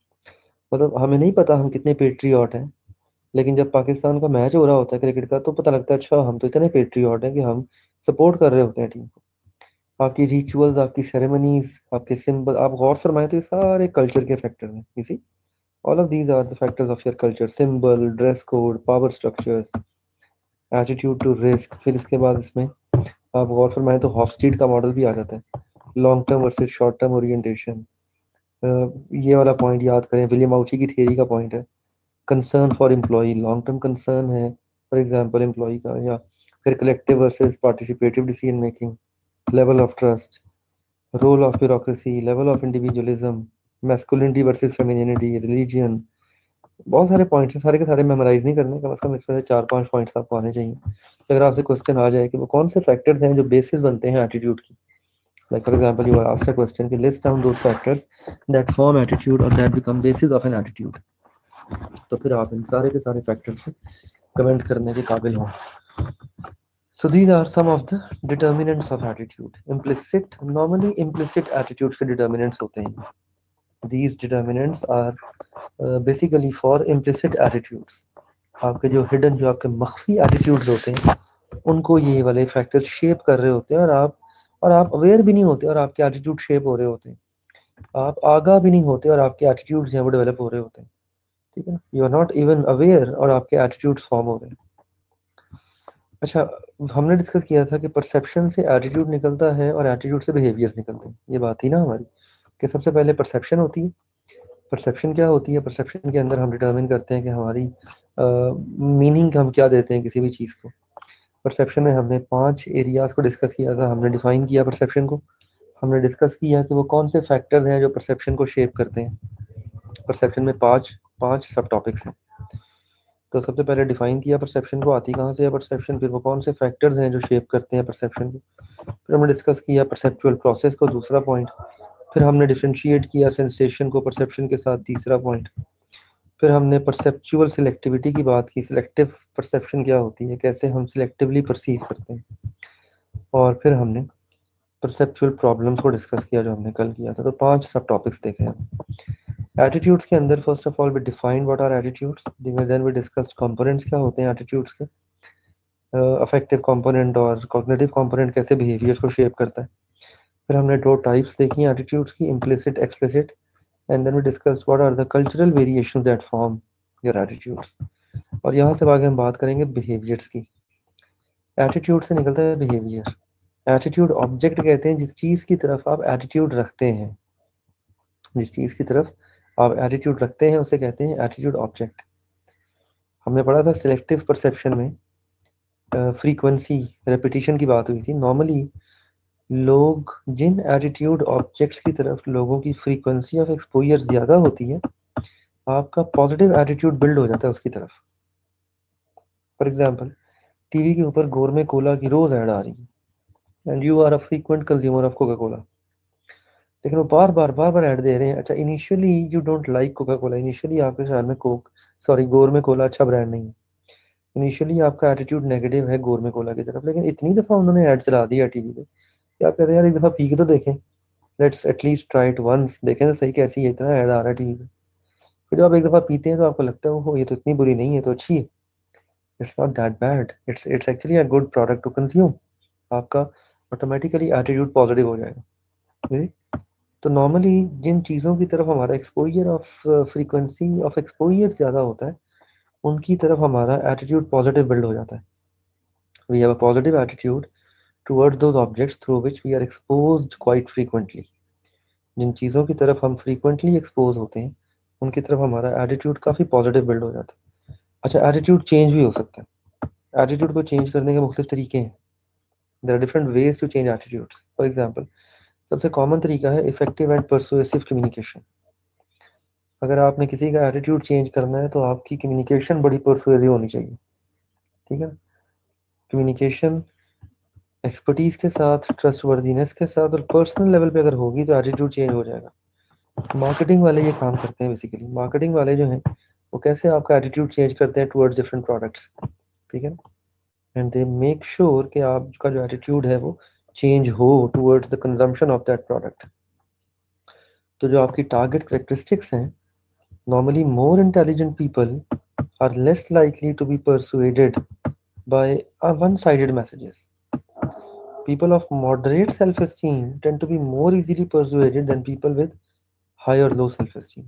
मतलब हमें नहीं पता हम कितने पेट्रियट हैं, लेकिन जब पाकिस्तान का मैच हो रहा होता है क्रिकेट का, तो पता लगता है अच्छा हम तो इतने पेट्रियट हैं कि हम सपोर्ट कर रहे होते हैं टीम को। आपकी रिचुअल्स, आपकी सेरेमनीज, आपके सिंबल, आप गौर फरमाएं तो ये सारे कल्चर के फैक्टर्स हैं। You see, all of these are the factors of your culture. Symbol, dress code, power structures, attitude to risk. फिर इसके बाद इसमें आप गौर फरमाएं तो हॉफस्टीड का मॉडल भी आ जाता है, long term versus short term orientation. ये वाला पॉइंट याद करें, विलियम आउची की थियरी का पॉइंट है। Concern for employ, long term concern है फॉर एग्जांपल एम्प्लॉय का। या फिर collective versus participative decision making, level of trust, role of bureaucracy, level of individualism, masculinity versus femininity, religion. बहुत सारे पॉइंट्स हैं, सारे के सारे मेमोराइज नहीं करने, कम से कम इसमें से चार पांच पॉइंट्स आपको आने चाहिए। तो अगर आपसे क्वेश्चन आ जाए कि वो कौन से फैक्टर्स हैं जो बेसिस बनते हैं एटीट्यूड की, like for example you are asked a question कि list down those factors that form attitude और that become basis of an attitude, तो फिर आप इन सारे के सारे फैक्टर्स पे कमेंट करने के काबिल हों। So these are some of the determinants of attitude. Implicit, normally implicit attitudes के determinants होते हैं। These determinants are uh, basically for implicit attitudes. आपके जो hidden, जो आपके मख्फी attitudes होते हैं, उनको ये वाले फैक्टर्स शेप कर रहे होते हैं, और आप और आप अवेयर भी नहीं होते और आपके एटीट्यूड शेप हो रहे होते हैं। आप आगाह भी नहीं होते और आपके एटीट्यूड्स हैं वो डेवलप हो रहे होते हैं। ठीक है ना। You are not even aware और आपके एटीट्यूड्स फॉर्म हो रहे हैं। अच्छा, हमने डिस्कस किया था कि परसेप्शन से एटीट्यूड निकलता है और एटीट्यूड से बिहेवियर्स निकलते हैं। ये बात थी ना हमारी, कि सबसे पहले परसेप्शन होती है। परसेप्शन क्या होती है? परसेप्शन के अंदर हम डिटरमिन करते हैं कि हमारी मीनिंग हम क्या देते हैं किसी भी चीज़ को। परसेप्शन में हमने पांच एरियाज को डिस्कस किया था, हमने डिफाइन किया परसेप्शन को। हमने डिस्कस किया कि वो कौन से फैक्टर्स हैं जो परसेप्शन को शेप करते हैं। परसेप्शन में पांच पांच सब टॉपिक्स हैं। तो सबसे पहले डिफाइन किया परसेप्शन को, आती कहाँ से है परसेप्शन, फिर वो कौन से फैक्टर्स हैं जो शेप करते हैं परसेप्शन को, फिर हमने डिस्कस किया परसेप्चुअल प्रोसेस को, दूसरा पॉइंट। फिर हमने डिफ्रेंशिएट किया सेंसेशन को परसेप्शन के साथ, तीसरा पॉइंट। फिर हमने परसेप्चुअल सिलेक्टिविटी की बात की, सिलेक्टिव परसेप्शन क्या होती है, कैसे हम सिलेक्टिवली परसीव करते हैं। और फिर हमने परसेप्चुअल प्रॉब्लम्स को डिस्कस किया जो हमने कल किया था। तो पांच सब टॉपिक्स देखे हम। एटीट्यूड्स के अंदर first of all we define what are attitudes, then we discussed components क्या होते हैं एटीट्यूड्स के, अफेक्टिव कंपोनेंट और कॉग्निटिव कंपोनेंट कैसे बिहेवियर्स को शेप करता है। फिर हमने दो टाइप्स देखी एटीट्यूड्स की, implicit, explicit, and then we discussed what are the cultural variations that form your attitudes. और यहाँ से आगे हम बात करेंगे बिहेवियर्स की। एटीट्यूड से निकलता है बिहेवियर। एटीट्यूड ऑब्जेक्ट कहते हैं जिस चीज़ की तरफ आप एटीट्यूड रखते हैं, जिस चीज़ की तरफ आप एटीट्यूड रखते हैं उसे कहते हैं एटीट्यूड ऑब्जेक्ट। हमने पढ़ा था सिलेक्टिव परसेप्शन में फ्रीक्वेंसी रेपिटेशन की बात हुई थी। नॉर्मली लोग जिन एटीट्यूड ऑब्जेक्ट्स की तरफ लोगों की फ्रीक्वेंसी ऑफ एक्सपोजर ज़्यादा होती है, आपका पॉजिटिव एटीट्यूड बिल्ड हो जाता है उसकी तरफ। फॉर एग्जाम्पल, टीवी के ऊपर गोरमे कोला की रोज ऐड आ रही है and you are a frequent consumer of Coca Cola, लेकिन वो बार बार बार बार ऐड दे रहे हैं। अच्छा, initially you don't like Coca Cola, initially आपके ख्याल में कोक सॉरी गोरमे कोला अच्छा ब्रांड नहीं है, इनिशियली आपका एटीट्यूड नेगेटिव है गोरमे कोला की तरफ, लेकिन इतनी दफ़ा उन्होंने ऐड चला दिया टीवी पे कि आप कहते हैं यार एक दफ़ा पी के तो देखें, let's at least try it once, देखें तो सही कैसी है, इतना ऐड आ रहा है टीवी पे। फिर जब आप एक दफ़ा पीते हैं तो आपको लगता है ओहो ये तो इतनी बुरी नहीं है, तो अच्छी है, it's not that bad, it's it's actually a good product to consume. आपका ऑटोमेटिकली एटीट्यूड पॉजिटिव हो जाएगा। जी? तो नॉर्मली जिन चीज़ों की तरफ हमारा exposure of frequency of exposure ज़्यादा होता है उनकी तरफ हमारा एटीट्यूड पॉजिटिव बिल्ड हो जाता है। We have a positive attitude towards those objects through which we are exposed quite frequently. जिन चीज़ों की तरफ हम फ्रीक्वेंटली एक्सपोज होते हैं उनकी तरफ हमारा एटीट्यूड काफ़ी पॉजिटिव बिल्ड हो जाता है। अच्छा, एटीट्यूड चेंज भी हो सकता है। एटीट्यूड को चेंज करने के मुख्तलिफ तरीके हैं। There are different ways to change attitudes. For example, सबसे कॉमन तरीका है इफेक्टिव एंड परसुएसिव कम्युनिकेशन। अगर आपने किसी का एटीट्यूड चेंज करना है तो आपकी कम्युनिकेशन बड़ी परसुएसिव होनी चाहिए। ठीक है, कम्युनिकेशन एक्सपर्टीज के साथ, ट्रस्टवर्दीनेस के साथ और पर्सनल लेवल पे अगर होगी तो एटीट्यूड चेंज हो जाएगा। मार्केटिंग वाले ये काम करते हैं बेसिकली। मार्केटिंग वाले जो हैं वो कैसे आपका एटीट्यूड चेंज करते हैं टुवर्ड्स डिफरेंट प्रोडक्ट्स। ठीक है, एंड दे मेक श्योर कि आपका जो एटीट्यूड है वो चेंज हो towards the consumption of that product. तो जो आपकी टारगेट करेक्टरिस्टिक्स हैं, normally more intelligent people are less likely to be persuaded by one sided messages. People of moderate self-esteem tend to be more easily persuaded than people with high or low self-esteem.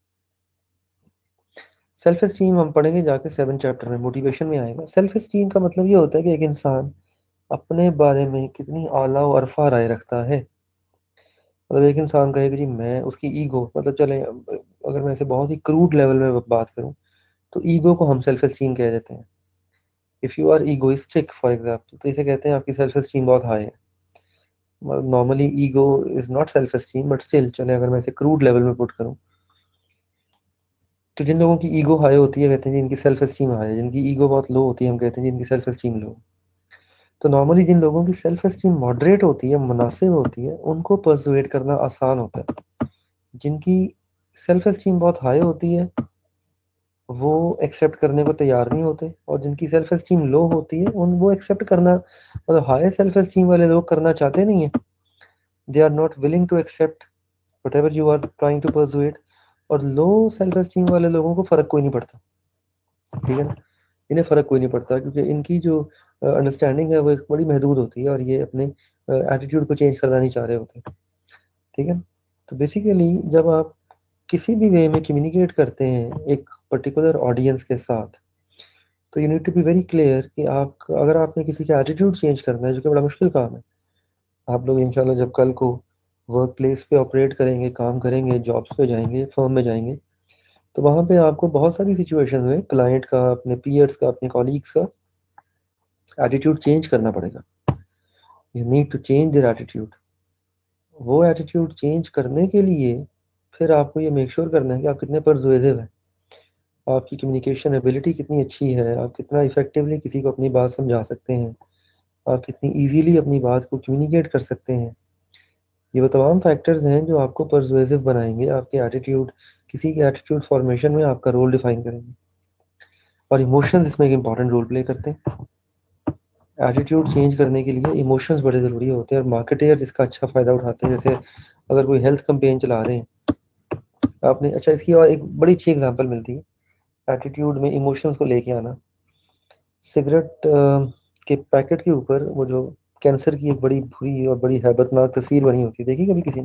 Self esteem हम पढ़ेंगे जाके seven chapter में, motivation में आएगा। Self esteem का मतलब ये होता है कि एक इंसान अपने बारे में कितनी आला और अरफा राय रखता है। मतलब एक इंसान कहेगा जी मैं, उसकी ईगो, मतलब चले अगर मैं इसे बहुत ही क्रूड लेवल में बात करूं तो ईगो को हम सेल्फ एस्टीम कह देते हैं। If you are egoistic for example तो इसे कहते हैं आपकी सेल्फ एस्टीम बहुत हाई है। Normally ego is not self esteem, but still चले अगर मैं इसे क्रूड लेवल में पुट करूं तो जिन लोगों की ईगो हाई होती है कहते हैं जिनकी सेल्फ एस्टीम हाई है, जिनकी ईगो बहुत लो होती है हम कहते हैं जिनकी सेल्फ एस्टीम लो। तो नॉर्मली जिन लोगों की सेल्फ एस्टीम मॉडरेट होती है, मुनासिब होती है, उनको परसुएट करना आसान होता है। जिनकी सेल्फ एस्टीम बहुत हाई होती है वो एक्सेप्ट करने को तैयार नहीं होते, और जिनकी सेल्फ एस्टीम लो होती है उन वो एक्सेप्ट करना, मतलब हाई सेल्फ एस्टीम वाले लोग करना चाहते नहीं है, they are not willing to accept whatever you are trying to persuade। और लो सेल्फ एस्टीम वाले लोगों को फर्क कोई नहीं पड़ता। ठीक है ना, इन्हें फर्क कोई नहीं पड़ता क्योंकि इनकी जो अंडरस्टैंडिंग है वो एक बड़ी महदूद होती है और ये अपने एटीट्यूड को चेंज करना नहीं चाह रहे होते। ठीक है, तो बेसिकली जब आप किसी भी वे में कम्युनिकेट करते हैं एक पर्टिकुलर ऑडियंस के साथ तो you need to be very clear कि आप, अगर आपने किसी का एटीट्यूड चेंज करना है जो कि बड़ा मुश्किल काम है। आप लोग इंशाल्लाह जब कल को वर्क प्लेस पे ऑपरेट करेंगे, काम करेंगे, जॉब्स पे जाएंगे, फर्म में जाएंगे, तो वहाँ पे आपको बहुत सारी सिचुएशंस में क्लाइंट का, अपने पीयर्स का, अपने कॉलीग्स का एटीट्यूड चेंज करना पड़ेगा। You need to change their attitude. वो एटीट्यूड चेंज करने के लिए फिर आपको ये मेक श्योर करना है कि आप कितने परसुएसिव हैं, आपकी कम्युनिकेशन एबिलिटी कितनी अच्छी है, आप कितना इफेक्टिवली किसी को अपनी बात समझा सकते हैं, आप कितनी इजीली अपनी बात को कम्युनिकेट कर सकते हैं। ये वो तमाम फैक्टर्स हैं जो आपको परसुएसिव बनाएंगे, आपके एटीट्यूड, किसी के एटीट्यूड फॉर्मेशन में आपका रोल डिफाइन करेंगे। और इमोशंस इसमें एक इंपॉर्टेंट रोल प्ले करते हैं। एटीट्यूड चेंज करने के लिए इमोशंस बड़े ज़रूरी होते हैं, और मार्केटियर्स इसका अच्छा फ़ायदा उठाते हैं। जैसे अगर कोई हेल्थ कैंपेन चला रहे हैं आपने, अच्छा इसकी और एक बड़ी अच्छी एग्जांपल मिलती है एटीट्यूड में इमोशंस को लेके आना। सिगरेट के पैकेट के ऊपर वो जो कैंसर की एक बड़ी बुरी और बड़ी हैबतनाक तस्वीर बनी होती है, देखी कभी किसी ने?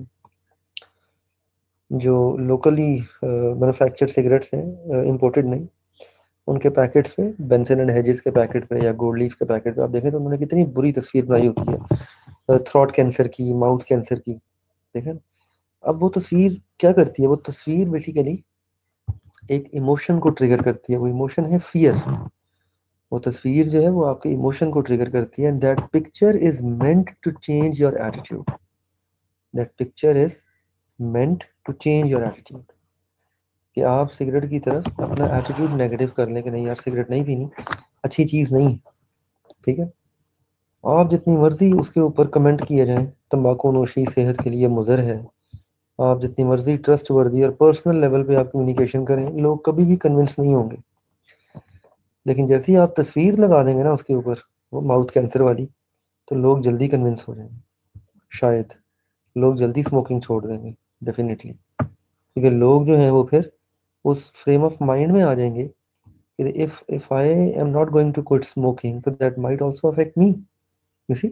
जो लोकली मैन्युफैक्चर्ड सिगरेट्स हैं, इंपोर्टेड नहीं, उनके पैकेट्स पे, बेंसन एंड हेजेस के पैकेट पे या गोल्ड लीफ के पैकेट पे आप देखें तो उन्होंने कितनी बुरी तस्वीर बनाई होती है, थ्रॉट कैंसर की, माउथ कैंसर की। देखें, अब वो तस्वीर क्या करती है? वो तस्वीर बेसिकली एक इमोशन को ट्रिगर करती है। वो इमोशन है फियर। वो तस्वीर जो है वो आपके इमोशन को ट्रिगर करती है। That picture is meant to change your attitude. That picture is meant to change your attitude. कि आप सिगरेट की तरफ अपना एटीट्यूड नेगेटिव कर लें कि नहीं यार सिगरेट नहीं पीनी, अच्छी चीज़ नहीं, ठीक है। आप जितनी मर्जी उसके ऊपर कमेंट किए जाएं, तंबाकू नोशी सेहत के लिए मुज़र है, आप जितनी मर्जी ट्रस्ट वर्दी और पर्सनल लेवल पे आप कम्युनिकेशन करें, लोग कभी भी कन्विंस नहीं होंगे। लेकिन जैसे ही आप तस्वीर लगा देंगे ना उसके ऊपर, वो माउथ कैंसर वाली, तो लोग जल्दी कन्विंस हो जाएंगे। शायद लोग जल्दी स्मोकिंग छोड़ देंगे, डेफिनेटली। क्योंकि लोग जो हैं वो फिर उस फ्रेम ऑफ माइंड में आ जाएंगे कि if if I am not going to quit smoking so that might also affect me, you see.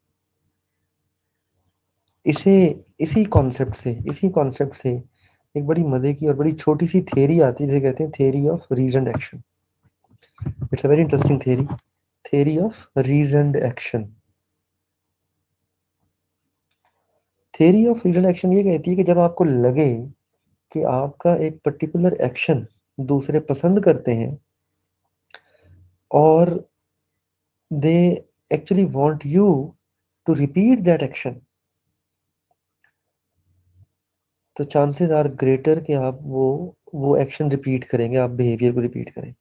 इसे इसी कॉन्सेप्ट से इसी कॉन्सेप्ट से एक बड़ी मजे की और बड़ी छोटी सी थ्योरी आती है जिसे कहते हैं theory of reasoned action. It's a very interesting theory, theory of reasoned action. Theory of reasoned action ये कहती है कि जब आपको लगे कि आपका एक पर्टिकुलर एक्शन दूसरे पसंद करते हैं और they actually want you to repeat that action, तो चांसेस आर ग्रेटर कि आप वो वो एक्शन रिपीट करेंगे, आप बिहेवियर को रिपीट करेंगे।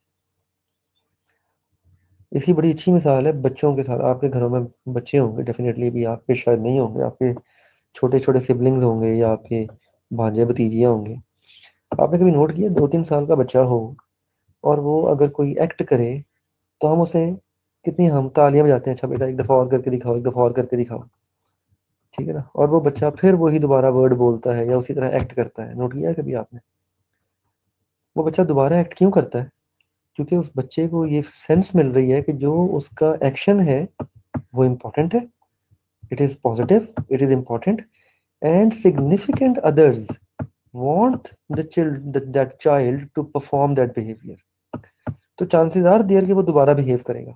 इसकी बड़ी अच्छी मिसाल है बच्चों के साथ। आपके घरों में बच्चे होंगे डेफिनेटली, भी आपके शायद नहीं होंगे, आपके छोटे छोटे सिबलिंग्स होंगे या आपके भांजे भतीजियाँ होंगे। आपने कभी नोट किया, दो तीन साल का बच्चा हो और वो अगर कोई एक्ट करे तो हम उसे कितनी हम तालियां बजाते हैं, अच्छा बेटा एक दफ़ा और करके दिखाओ, एक दफ़ा और करके दिखाओ, ठीक है ना। और वो बच्चा फिर वही दोबारा वर्ड बोलता है या उसी तरह एक्ट करता है। नोट किया है कभी आपने? वो बच्चा दोबारा एक्ट क्यों करता है? क्योंकि उस बच्चे को ये सेंस मिल रही है कि जो उसका एक्शन है वो इम्पोर्टेंट है, it is positive, it is important, and significant others want the child that, that child to perform that behavior, तो चांसेस आर देयर कि वो दोबारा बिहेव करेगा।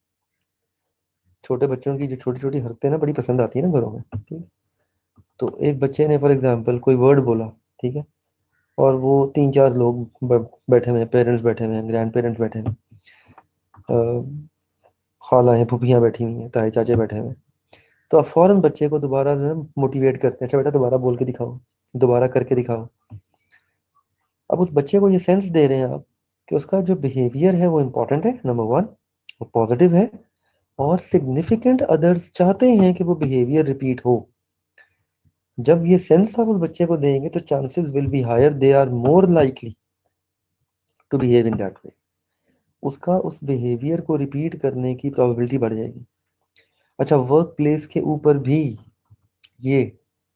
छोटे बच्चों की जो छोटी छोटी हरकतें ना बड़ी पसंद आती है ना घरों में, ठीक। तो एक बच्चे ने फॉर एग्जांपल कोई वर्ड बोला, ठीक है, और वो तीन चार लोग ब- बैठे हुए हैं, पेरेंट्स बैठे हुए हैं, ग्रैंड पेरेंट्स बैठे हुए हैं, खाला हैं, फूफियाँ बैठी हुई हैं, ताए चाचे बैठे हुए हैं। तो आप फौरन बच्चे को दोबारा जो है मोटिवेट करते हैं, अच्छा बेटा दोबारा बोल के दिखाओ, दोबारा करके दिखाओ। अब उस बच्चे को ये सेंस दे रहे हैं आप कि उसका जो बिहेवियर है वो इम्पोर्टेंट है, नंबर वन, वो पॉजिटिव है, और सिग्निफिकेंट अदर्स चाहते हैं कि वो बिहेवियर रिपीट हो। जब ये सेंस आप उस बच्चे को देंगे तो chances will be higher, they are more likely to behave in that way. उसका उस बिहेवियर को रिपीट करने की प्रोबेबिलिटी बढ़ जाएगी। अच्छा, वर्क प्लेस के ऊपर भी ये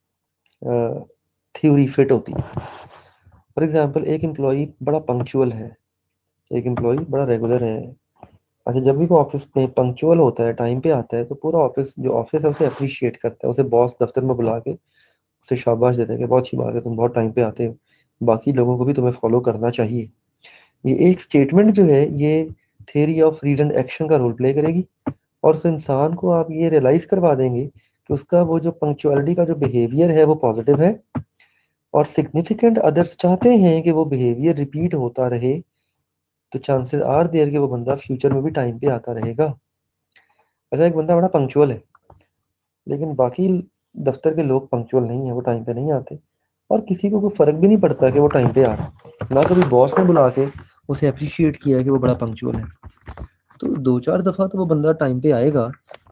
थ्योरी फिट होती है। फॉर एग्जांपल एक एम्प्लॉय बड़ा पंक्चुअल है, एक एम्प्लॉय बड़ा रेगुलर है। अच्छा, जब भी वो ऑफिस में पंक्चुअल होता है, टाइम पे आता है, तो पूरा ऑफिस जो ऑफिस है उसे अप्रिशिएट करता है, उसे बॉस दफ्तर में बुला के उसे शाबाश देता है कि बहुत अच्छी बात है, तुम बहुत टाइम पे आते हो, बाकी लोगों को भी तुम्हें फॉलो करना चाहिए। ये एक स्टेटमेंट जो है ये थ्योरी ऑफ रीजन एक्शन का रोल प्ले करेगी, और उस इंसान को आप ये रियलाइज करवा देंगे कि उसका वो जो पंक्चुअलिटी का जो बिहेवियर है वो पॉजिटिव है, और सिग्निफिकेंट अदर्स चाहते हैं कि वो बिहेवियर रिपीट होता रहे, तो चांसेस आर देयर कि वो बंदा फ्यूचर में भी टाइम पे आता रहेगा। अच्छा, एक बंदा बड़ा पंक्चुअल है लेकिन बाकी दफ्तर के लोग पंक्चुअल नहीं है, वो टाइम पे नहीं आते, और किसी को कोई फर्क भी नहीं पड़ता कि वो टाइम पे आ रहा है, ना कभी बॉस ने बुला के उसे अप्रिशिएट किया कि वो बड़ा पंक्चुअल है। तो दो चार दफा तो वो बंदा टाइम पे आएगा,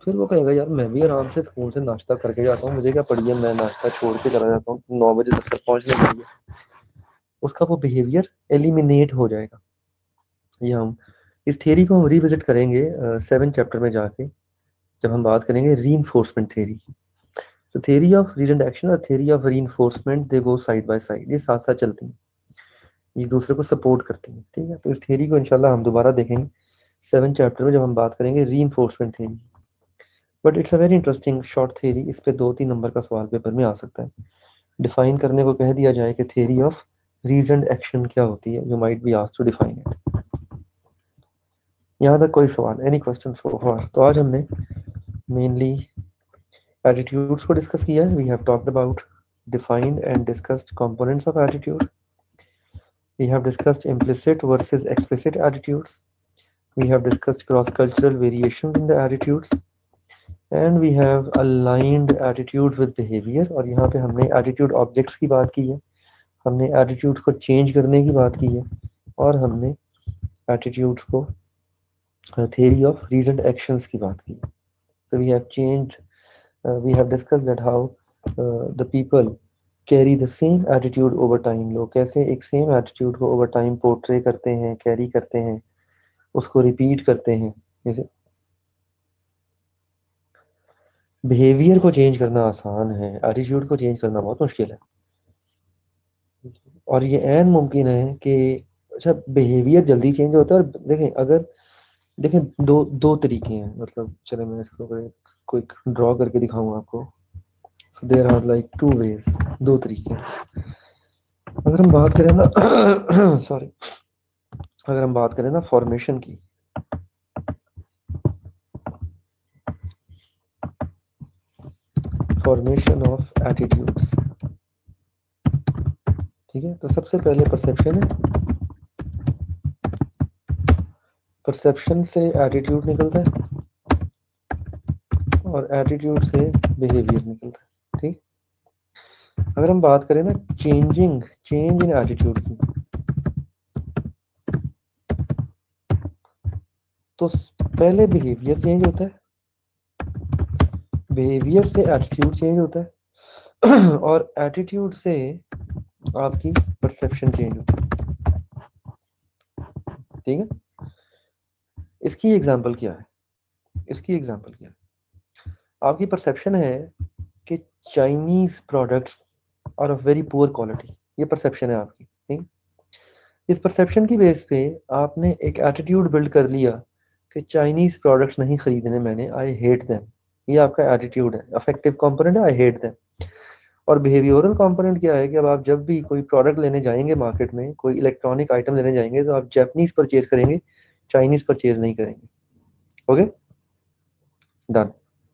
फिर वो कहेगा यार मैं भी आराम से स्कूल से नाश्ता करके जाता हूँ, मुझे क्या पड़ी है, मैं नाश्ता छोड़ के चला जाता हूँ नौ बजे तक पहुँचने के लिए। उसका वो बिहेवियर एलिमिनेट हो जाएगा। ये हम इस थियरी को हम रिविजिट करेंगे सेवन चैप्टर में जाके, जब हम बात करेंगे रीइंफोर्समेंट थ्योरी की। तो थ्योरी ऑफ रीजन एक्शन और theory of reinforcement they go side by side, ये साथ साथ चलती हैं, एक दूसरे को सपोर्ट करती हैं। ठीक है, तो इस थ्योरी को इंशाल्लाह हम दोबारा देखेंगे सेवन चैप्टर में, जब हम बात करेंगे reinforcement theory. But it's a very interesting short theory, इस पे दो तीन नंबर का सवाल पेपर में आ सकता है। डिफाइन करने को कह दिया जाए कि थ्योरी ऑफ रीजन एक्शन क्या होती है, you might be asked to define it. यहाँ तक कोई सवाल, एनी क्वेश्चन सो फार? तो आज हमने मेनली एटीट्यूड्स को डिस्कस किया है। We have talked about defined and discussed components of attitude. We have discussed implicit versus explicit attitudes. We have discussed cross cultural variations in the attitudes and we have aligned attitude with behaviour. और यहाँ पे हमने attitude objects की बात की है, हमने attitudes को चेंज करने की बात की है, और हमने एटीट्यूड्स को थ्योरी ऑफ रीजन एक्शंस की बात की है। So we have changed, we have discussed that how the people carry the same attitude over time. लोग कैसे एक सेम एटीट्यूड को ओवर टाइम पोर्ट्रे करते हैं, कैरी करते हैं, उसको रिपीट करते हैं। जैसे बिहेवियर को चेंज करना आसान है, एटीट्यूड को चेंज करना बहुत मुश्किल है। और ये ऐन मुमकिन है कि अच्छा बिहेवियर जल्दी चेंज होता है। और देखें, अगर देखें दो दो तरीके हैं, मतलब चले मैं इसको क्विक ड्रॉ करके दिखाऊं आपको। There are like two ways, दो तरीके हैं। अगर हम बात करें ना सॉरी अगर हम बात करें ना फॉर्मेशन की, फॉर्मेशन ऑफ एटीट्यूड्स, ठीक है, तो सबसे पहले परसेप्शन है, परसेप्शन से एटीट्यूड निकलता है और एटीट्यूड से बिहेवियर निकलता है। ठीक, अगर हम बात करें ना चेंजिंग चेंज इन एटीट्यूड की, तो पहले बिहेवियर चेंज होता है, बिहेवियर से एटीट्यूड चेंज होता है और एटीट्यूड से आपकी परसेप्शन चेंज होती है। ठीक है, इसकी एग्जांपल क्या है, इसकी एग्जांपल क्या है? आपकी परसेप्शन है कि Chinese products are of very poor quality, ये परसेप्शन है आपकी। ठीक, इस परसेप्शन की बेस पे आपने एक एटीट्यूड बिल्ड कर लिया कि चाइनीज प्रोडक्ट्स नहीं खरीदने मैंने, आई हेट देम, ये आपका एटीट्यूड है। अफेक्टिव कंपोनेंट है आई हेट देम। और बिहेवियरल कंपोनेंट क्या है कि अब आप जब भी कोई प्रोडक्ट लेने जाएंगे मार्केट में, कोई इलेक्ट्रॉनिक आइटम लेने जाएंगे, तो आप जापानीज परचेज करेंगे, चाइनीज परचेज नहीं करेंगे। Okay, done.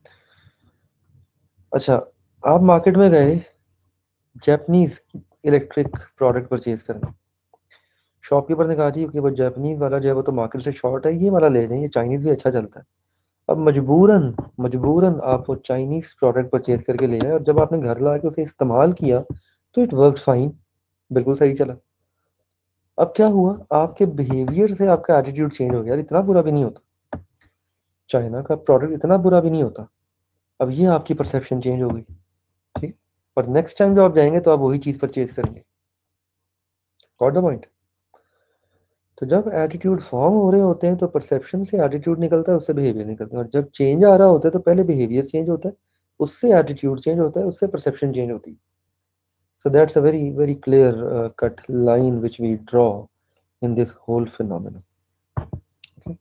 अच्छा, आप मार्केट में गए जापानीज इलेक्ट्रिक प्रोडक्ट परचेज करने, शॉपकीपर ने कहा जी कि वो जापानीज वाला जो है वो तो मार्केट से शॉर्ट है, ये वाला ले लें, ये चाइनीज भी अच्छा चलता है। अब मजबूरन मजबूरन आप वो चाइनीज प्रोडक्ट परचेज करके ले आए, और जब आपने घर ला के उसे इस्तेमाल किया तो इट वर्क फाइन, बिल्कुल सही चला। अब क्या हुआ, आपके बिहेवियर से आपका एटीट्यूड चेंज हो गया, इतना बुरा भी नहीं होता, चाइना का प्रोडक्ट इतना बुरा भी नहीं होता। अब ये आपकी परसेप्शन चेंज हो गई। ठीक, और नेक्स्ट टाइम जब आप जाएंगे तो आप वही चीज परचेज करेंगे। Got the point? तो जब एटीट्यूड फॉर्म हो रहे होते हैं तो परसेप्शन से एटीट्यूड निकलता है, उससे बिहेवियर निकलता है। और जब चेंज आ रहा होता है तो पहले बिहेवियर चेंज होता है, उससे एटीट्यूड चेंज होता है, उससे परसेप्शन चेंज होती है। So that's a very very clear cut line which we draw in this whole phenomenon. Okay.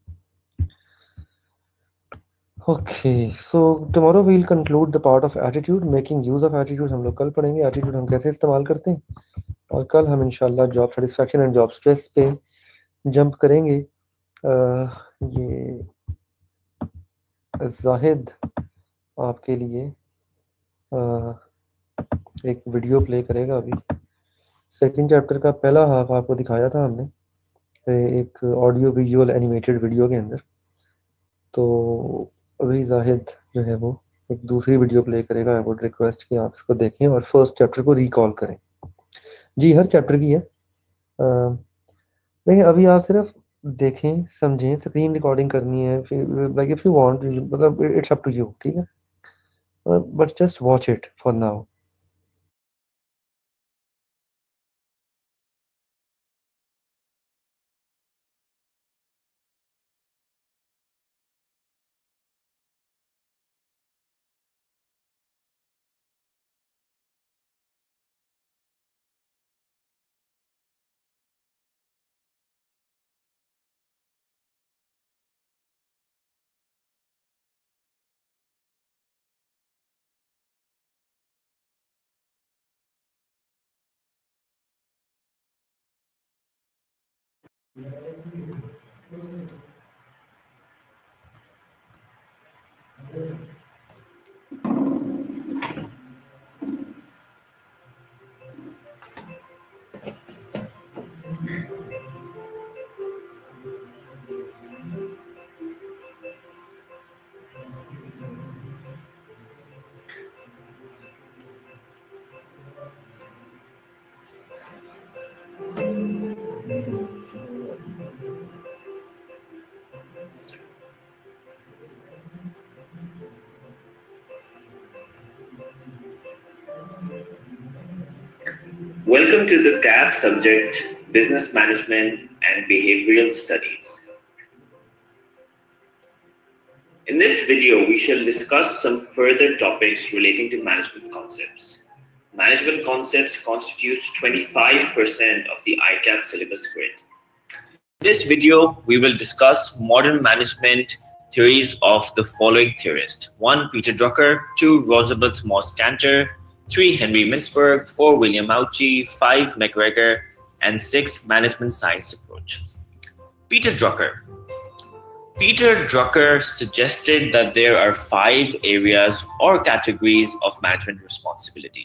Okay, so tomorrow we'll conclude the part of attitude, making use of attitude। हम लोग कल पढ़ेंगे attitude हम कैसे इस्तेमाल करते हैं, और कल हम इंशाल्लाह job satisfaction and job stress पे जंप करेंगे। आ, ये जाहिद आपके लिए आ, एक वीडियो प्ले करेगा। अभी सेकंड चैप्टर का पहला हाफ आपको दिखाया था हमने एक ऑडियो विजुअल एनिमेटेड वीडियो के अंदर, तो अभी जाहिद जो है वो एक दूसरी वीडियो प्ले करेगा। आई वुड रिक्वेस्ट कि आप इसको देखें और फर्स्ट चैप्टर को रिकॉल करें। जी, हर चैप्टर की है। देखिए, अभी आप सिर्फ देखें, समझें, स्क्रीन रिकॉर्डिंग करनी है, फिर लाइक इफ यू वांट, मतलब इट्स अप टू यू, ठीक है, but just watch it for now. Welcome to the C A F subject, Business Management and Behavioral Studies. In this video, we shall discuss some further topics relating to management concepts. Management concepts constitutes twenty-five percent of the I C A P syllabus grid. In this video, we will discuss modern management theories of the following theorists. One, Peter Drucker. Two, Roosevelt Moss Cantor. Three, Henry Mintzberg. Four, William Auchi. Five, McGregor. And six, management science approach. Peter Drucker. Peter Drucker suggested that there are five areas or categories of management responsibility.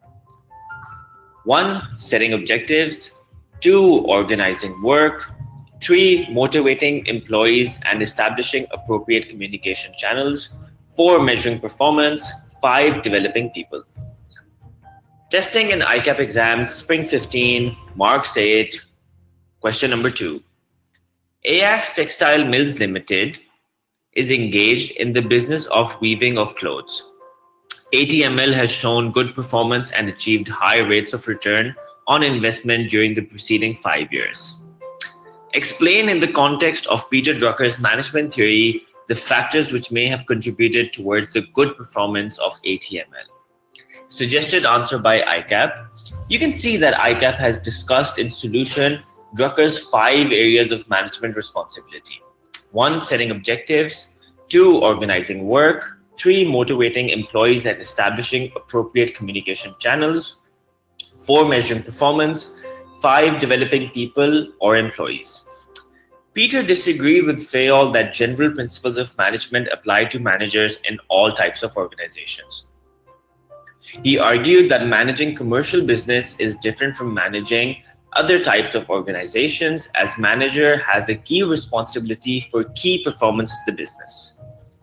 One, setting objectives. Two, organizing work. Three, motivating employees and establishing appropriate communication channels. Four, measuring performance. Five, developing people. Testing in I C A P exams, Spring fifteen, Marks eight. Question number two. A X Textile Mills Limited is engaged in the business of weaving of clothes. A T M L has shown good performance and achieved high rates of return on investment during the preceding five years. Explain in the context of Peter Drucker's management theory the factors which may have contributed towards the good performance of A T M L. Suggested answer by I C A P. You can see that I C A P has discussed in solution Drucker's five areas of management responsibility. One, setting objectives. Two, organizing work. Three, motivating employees and establishing appropriate communication channels. Four, measuring performance. Five, developing people or employees. Peter disagreed with Fayol that general principles of management apply to managers in all types of organizations. He argued that managing commercial business is different from managing other types of organizations, as manager has a key responsibility for key performance of the business.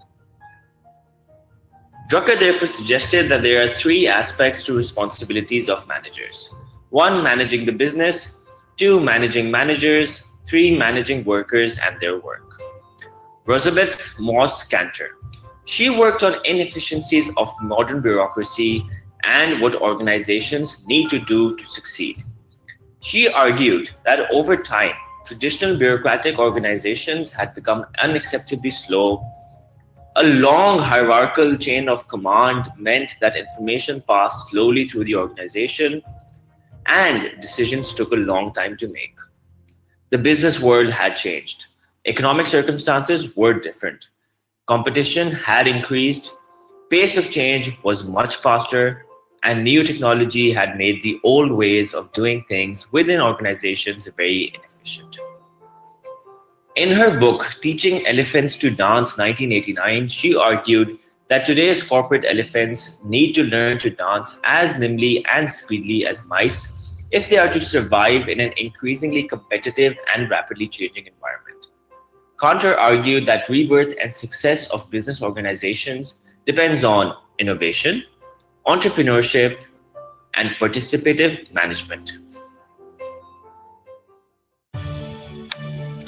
Drucker therefore suggested that there are three aspects to responsibilities of managers. One, managing the business. Two, managing managers. Three, managing workers and their work. Roosevelt Moss Cantor. She worked on inefficiencies of modern bureaucracy and what organizations need to do to succeed. She argued that over time, traditional bureaucratic organizations had become unacceptably slow. A long hierarchical chain of command meant that information passed slowly through the organization and decisions took a long time to make. The business world had changed. Economic circumstances were different. Competition had increased. Pace of change was much faster, and new technology had made the old ways of doing things within organizations very inefficient. In her book, Teaching Elephants to Dance nineteen eighty-nine, she argued that today's corporate elephants need to learn to dance as nimbly and speedily as mice if they are to survive in an increasingly competitive and rapidly changing environment. Cantor argued that rebirth and success of business organizations depends on innovation, entrepreneurship, and participative management.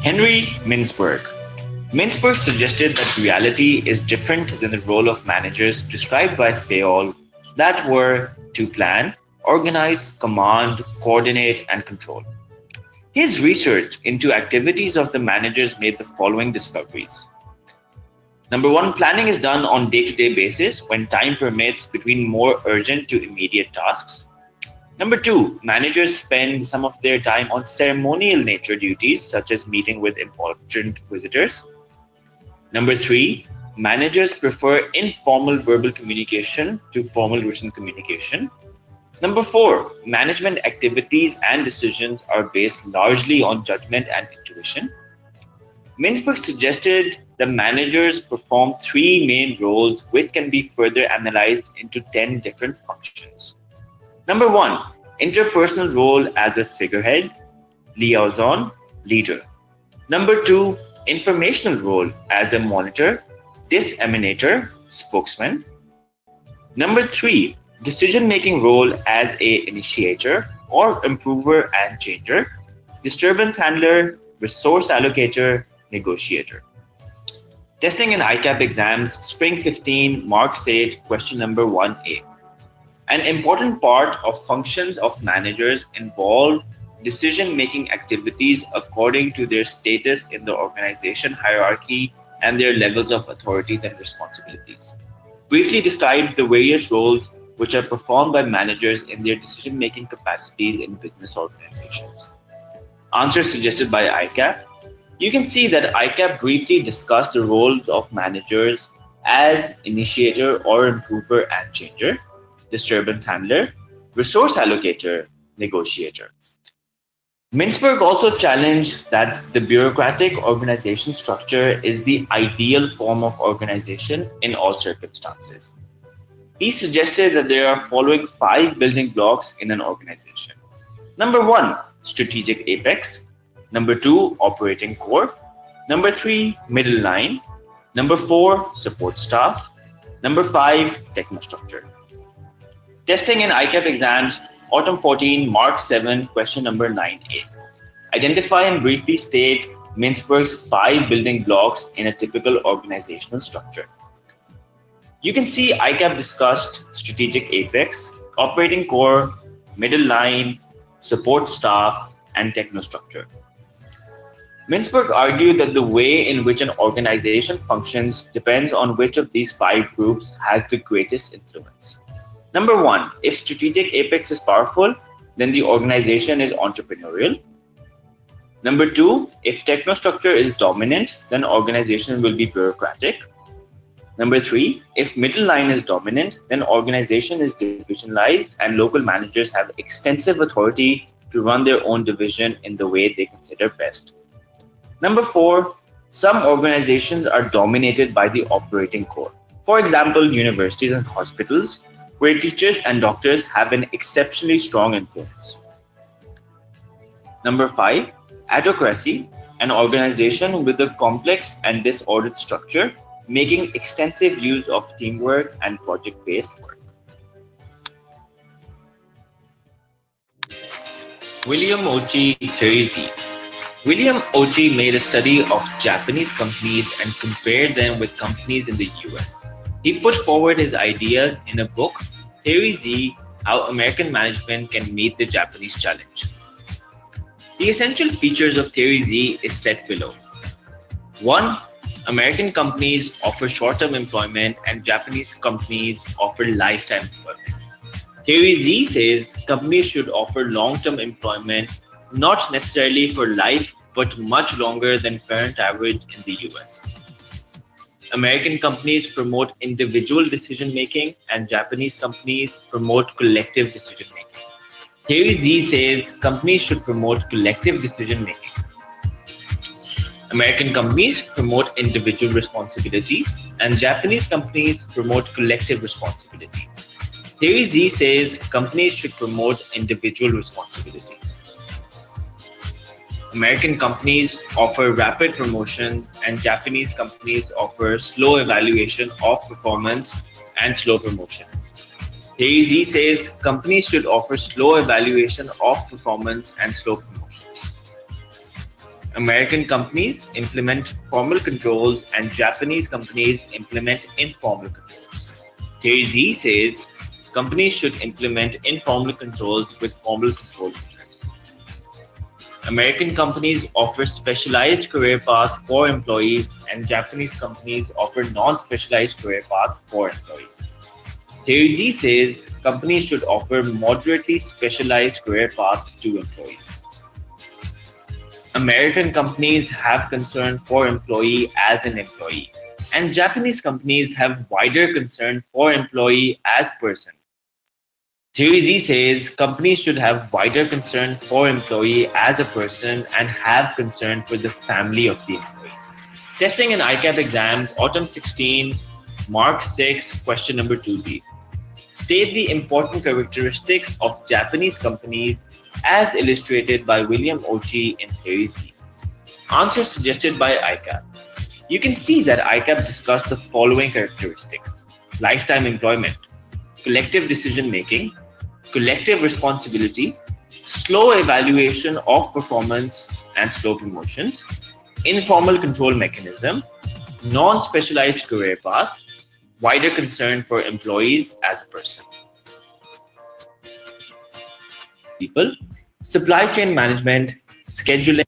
Henry Mintzberg. Mintzberg suggested that reality is different than the role of managers described by Fayol that were to plan, organize, command, coordinate, and control. His research into activities of the managers made the following discoveries. Number one, planning is done on day-to-day basis when time permits between more urgent to immediate tasks. Number two, managers spend some of their time on ceremonial nature duties, such as meeting with important visitors. Number three, managers prefer informal verbal communication to formal written communication. Number four, management activities and decisions are based largely on judgment and intuition. Mintzberg suggested that managers perform three main roles which can be further analyzed into ten different functions. Number one, interpersonal role as a figurehead, liaison, leader. Number two, informational role as a monitor, disseminator, spokesman. Number three, decision-making role as a initiator or improver and changer, disturbance handler, resource allocator, negotiator. Testing in I CAP exams, Spring fifteen, Marks eight, question number one A. An important part of functions of managers involve decision-making activities according to their status in the organization hierarchy and their levels of authorities and responsibilities. Briefly describe the various roles which are performed by managers in their decision-making capacities in business organizations. Answers suggested by I CAP. You can see that I CAP briefly discussed the roles of managers as initiator or improver and changer, disturbance handler, resource allocator, negotiator. Mintzberg also challenged that the bureaucratic organization structure is the ideal form of organization in all circumstances. He suggested that there are following five building blocks in an organization. Number one, strategic apex. Number two, operating core. Number three, middle line. Number four, support staff. Number five, technostructure. Testing in I CAP exams, Autumn fourteen, Mark seven, question number nine A. Identify and briefly state Mintzberg's five building blocks in a typical organizational structure. You can see I CAP discussed strategic apex, operating core, middle line, support staff, and technostructure. Mintzberg argued that the way in which an organization functions depends on which of these five groups has the greatest influence. Number one, if strategic apex is powerful, then the organization is entrepreneurial. Number two, if technostructure is dominant, then organization will be bureaucratic. Number three, if middle line is dominant, then organization is divisionalized and local managers have extensive authority to run their own division in the way they consider best. Number four, some organizations are dominated by the operating core. For example, universities and hospitals, where teachers and doctors have an exceptionally strong influence. Number five, autocracy, an organization with a complex and disordered structure, making extensive use of teamwork and project-based work. William Ochi Theory Z. William Ochi made a study of Japanese companies and compared them with companies in the U S. He put forward his ideas in a book, Theory Z, How American Management Can Meet the Japanese Challenge. The essential features of Theory Z is set below. One, American companies offer short-term employment and Japanese companies offer lifetime employment. Theory Z says companies should offer long-term employment, not necessarily for life, but much longer than current average in the U S. American companies promote individual decision-making and Japanese companies promote collective decision-making. Theory Z says companies should promote collective decision-making. American companies promote individual responsibility and Japanese companies promote collective responsibility. Theory Z says companies should promote individual responsibility. American companies offer rapid promotion and Japanese companies offer slow evaluation of performance and slow promotion. Theory Z says companies should offer slow evaluation of performance and slow promotion. American companies implement formal controls and Japanese companies implement informal controls. Theory Z says companies should implement informal controls with formal control features. American companies offer specialized career paths for employees and Japanese companies offer non-specialized career paths for employees. Theory Z says companies should offer moderately specialized career paths to employees. American companies have concern for employee as an employee, and Japanese companies have wider concern for employee as person. Theory Z says companies should have wider concern for employee as a person and have concern for the family of the employee. Testing in I CAP exams, Autumn sixteen, Mark six, question number two B. State the important characteristics of Japanese companies as illustrated by William Ochi in Theory Z. Answers suggested by I CAP. You can see that I CAP discussed the following characteristics: lifetime employment, collective decision making, collective responsibility, slow evaluation of performance and slow promotions, informal control mechanism, non-specialized career path, wider concern for employees as a person. People, supply chain management, scheduling,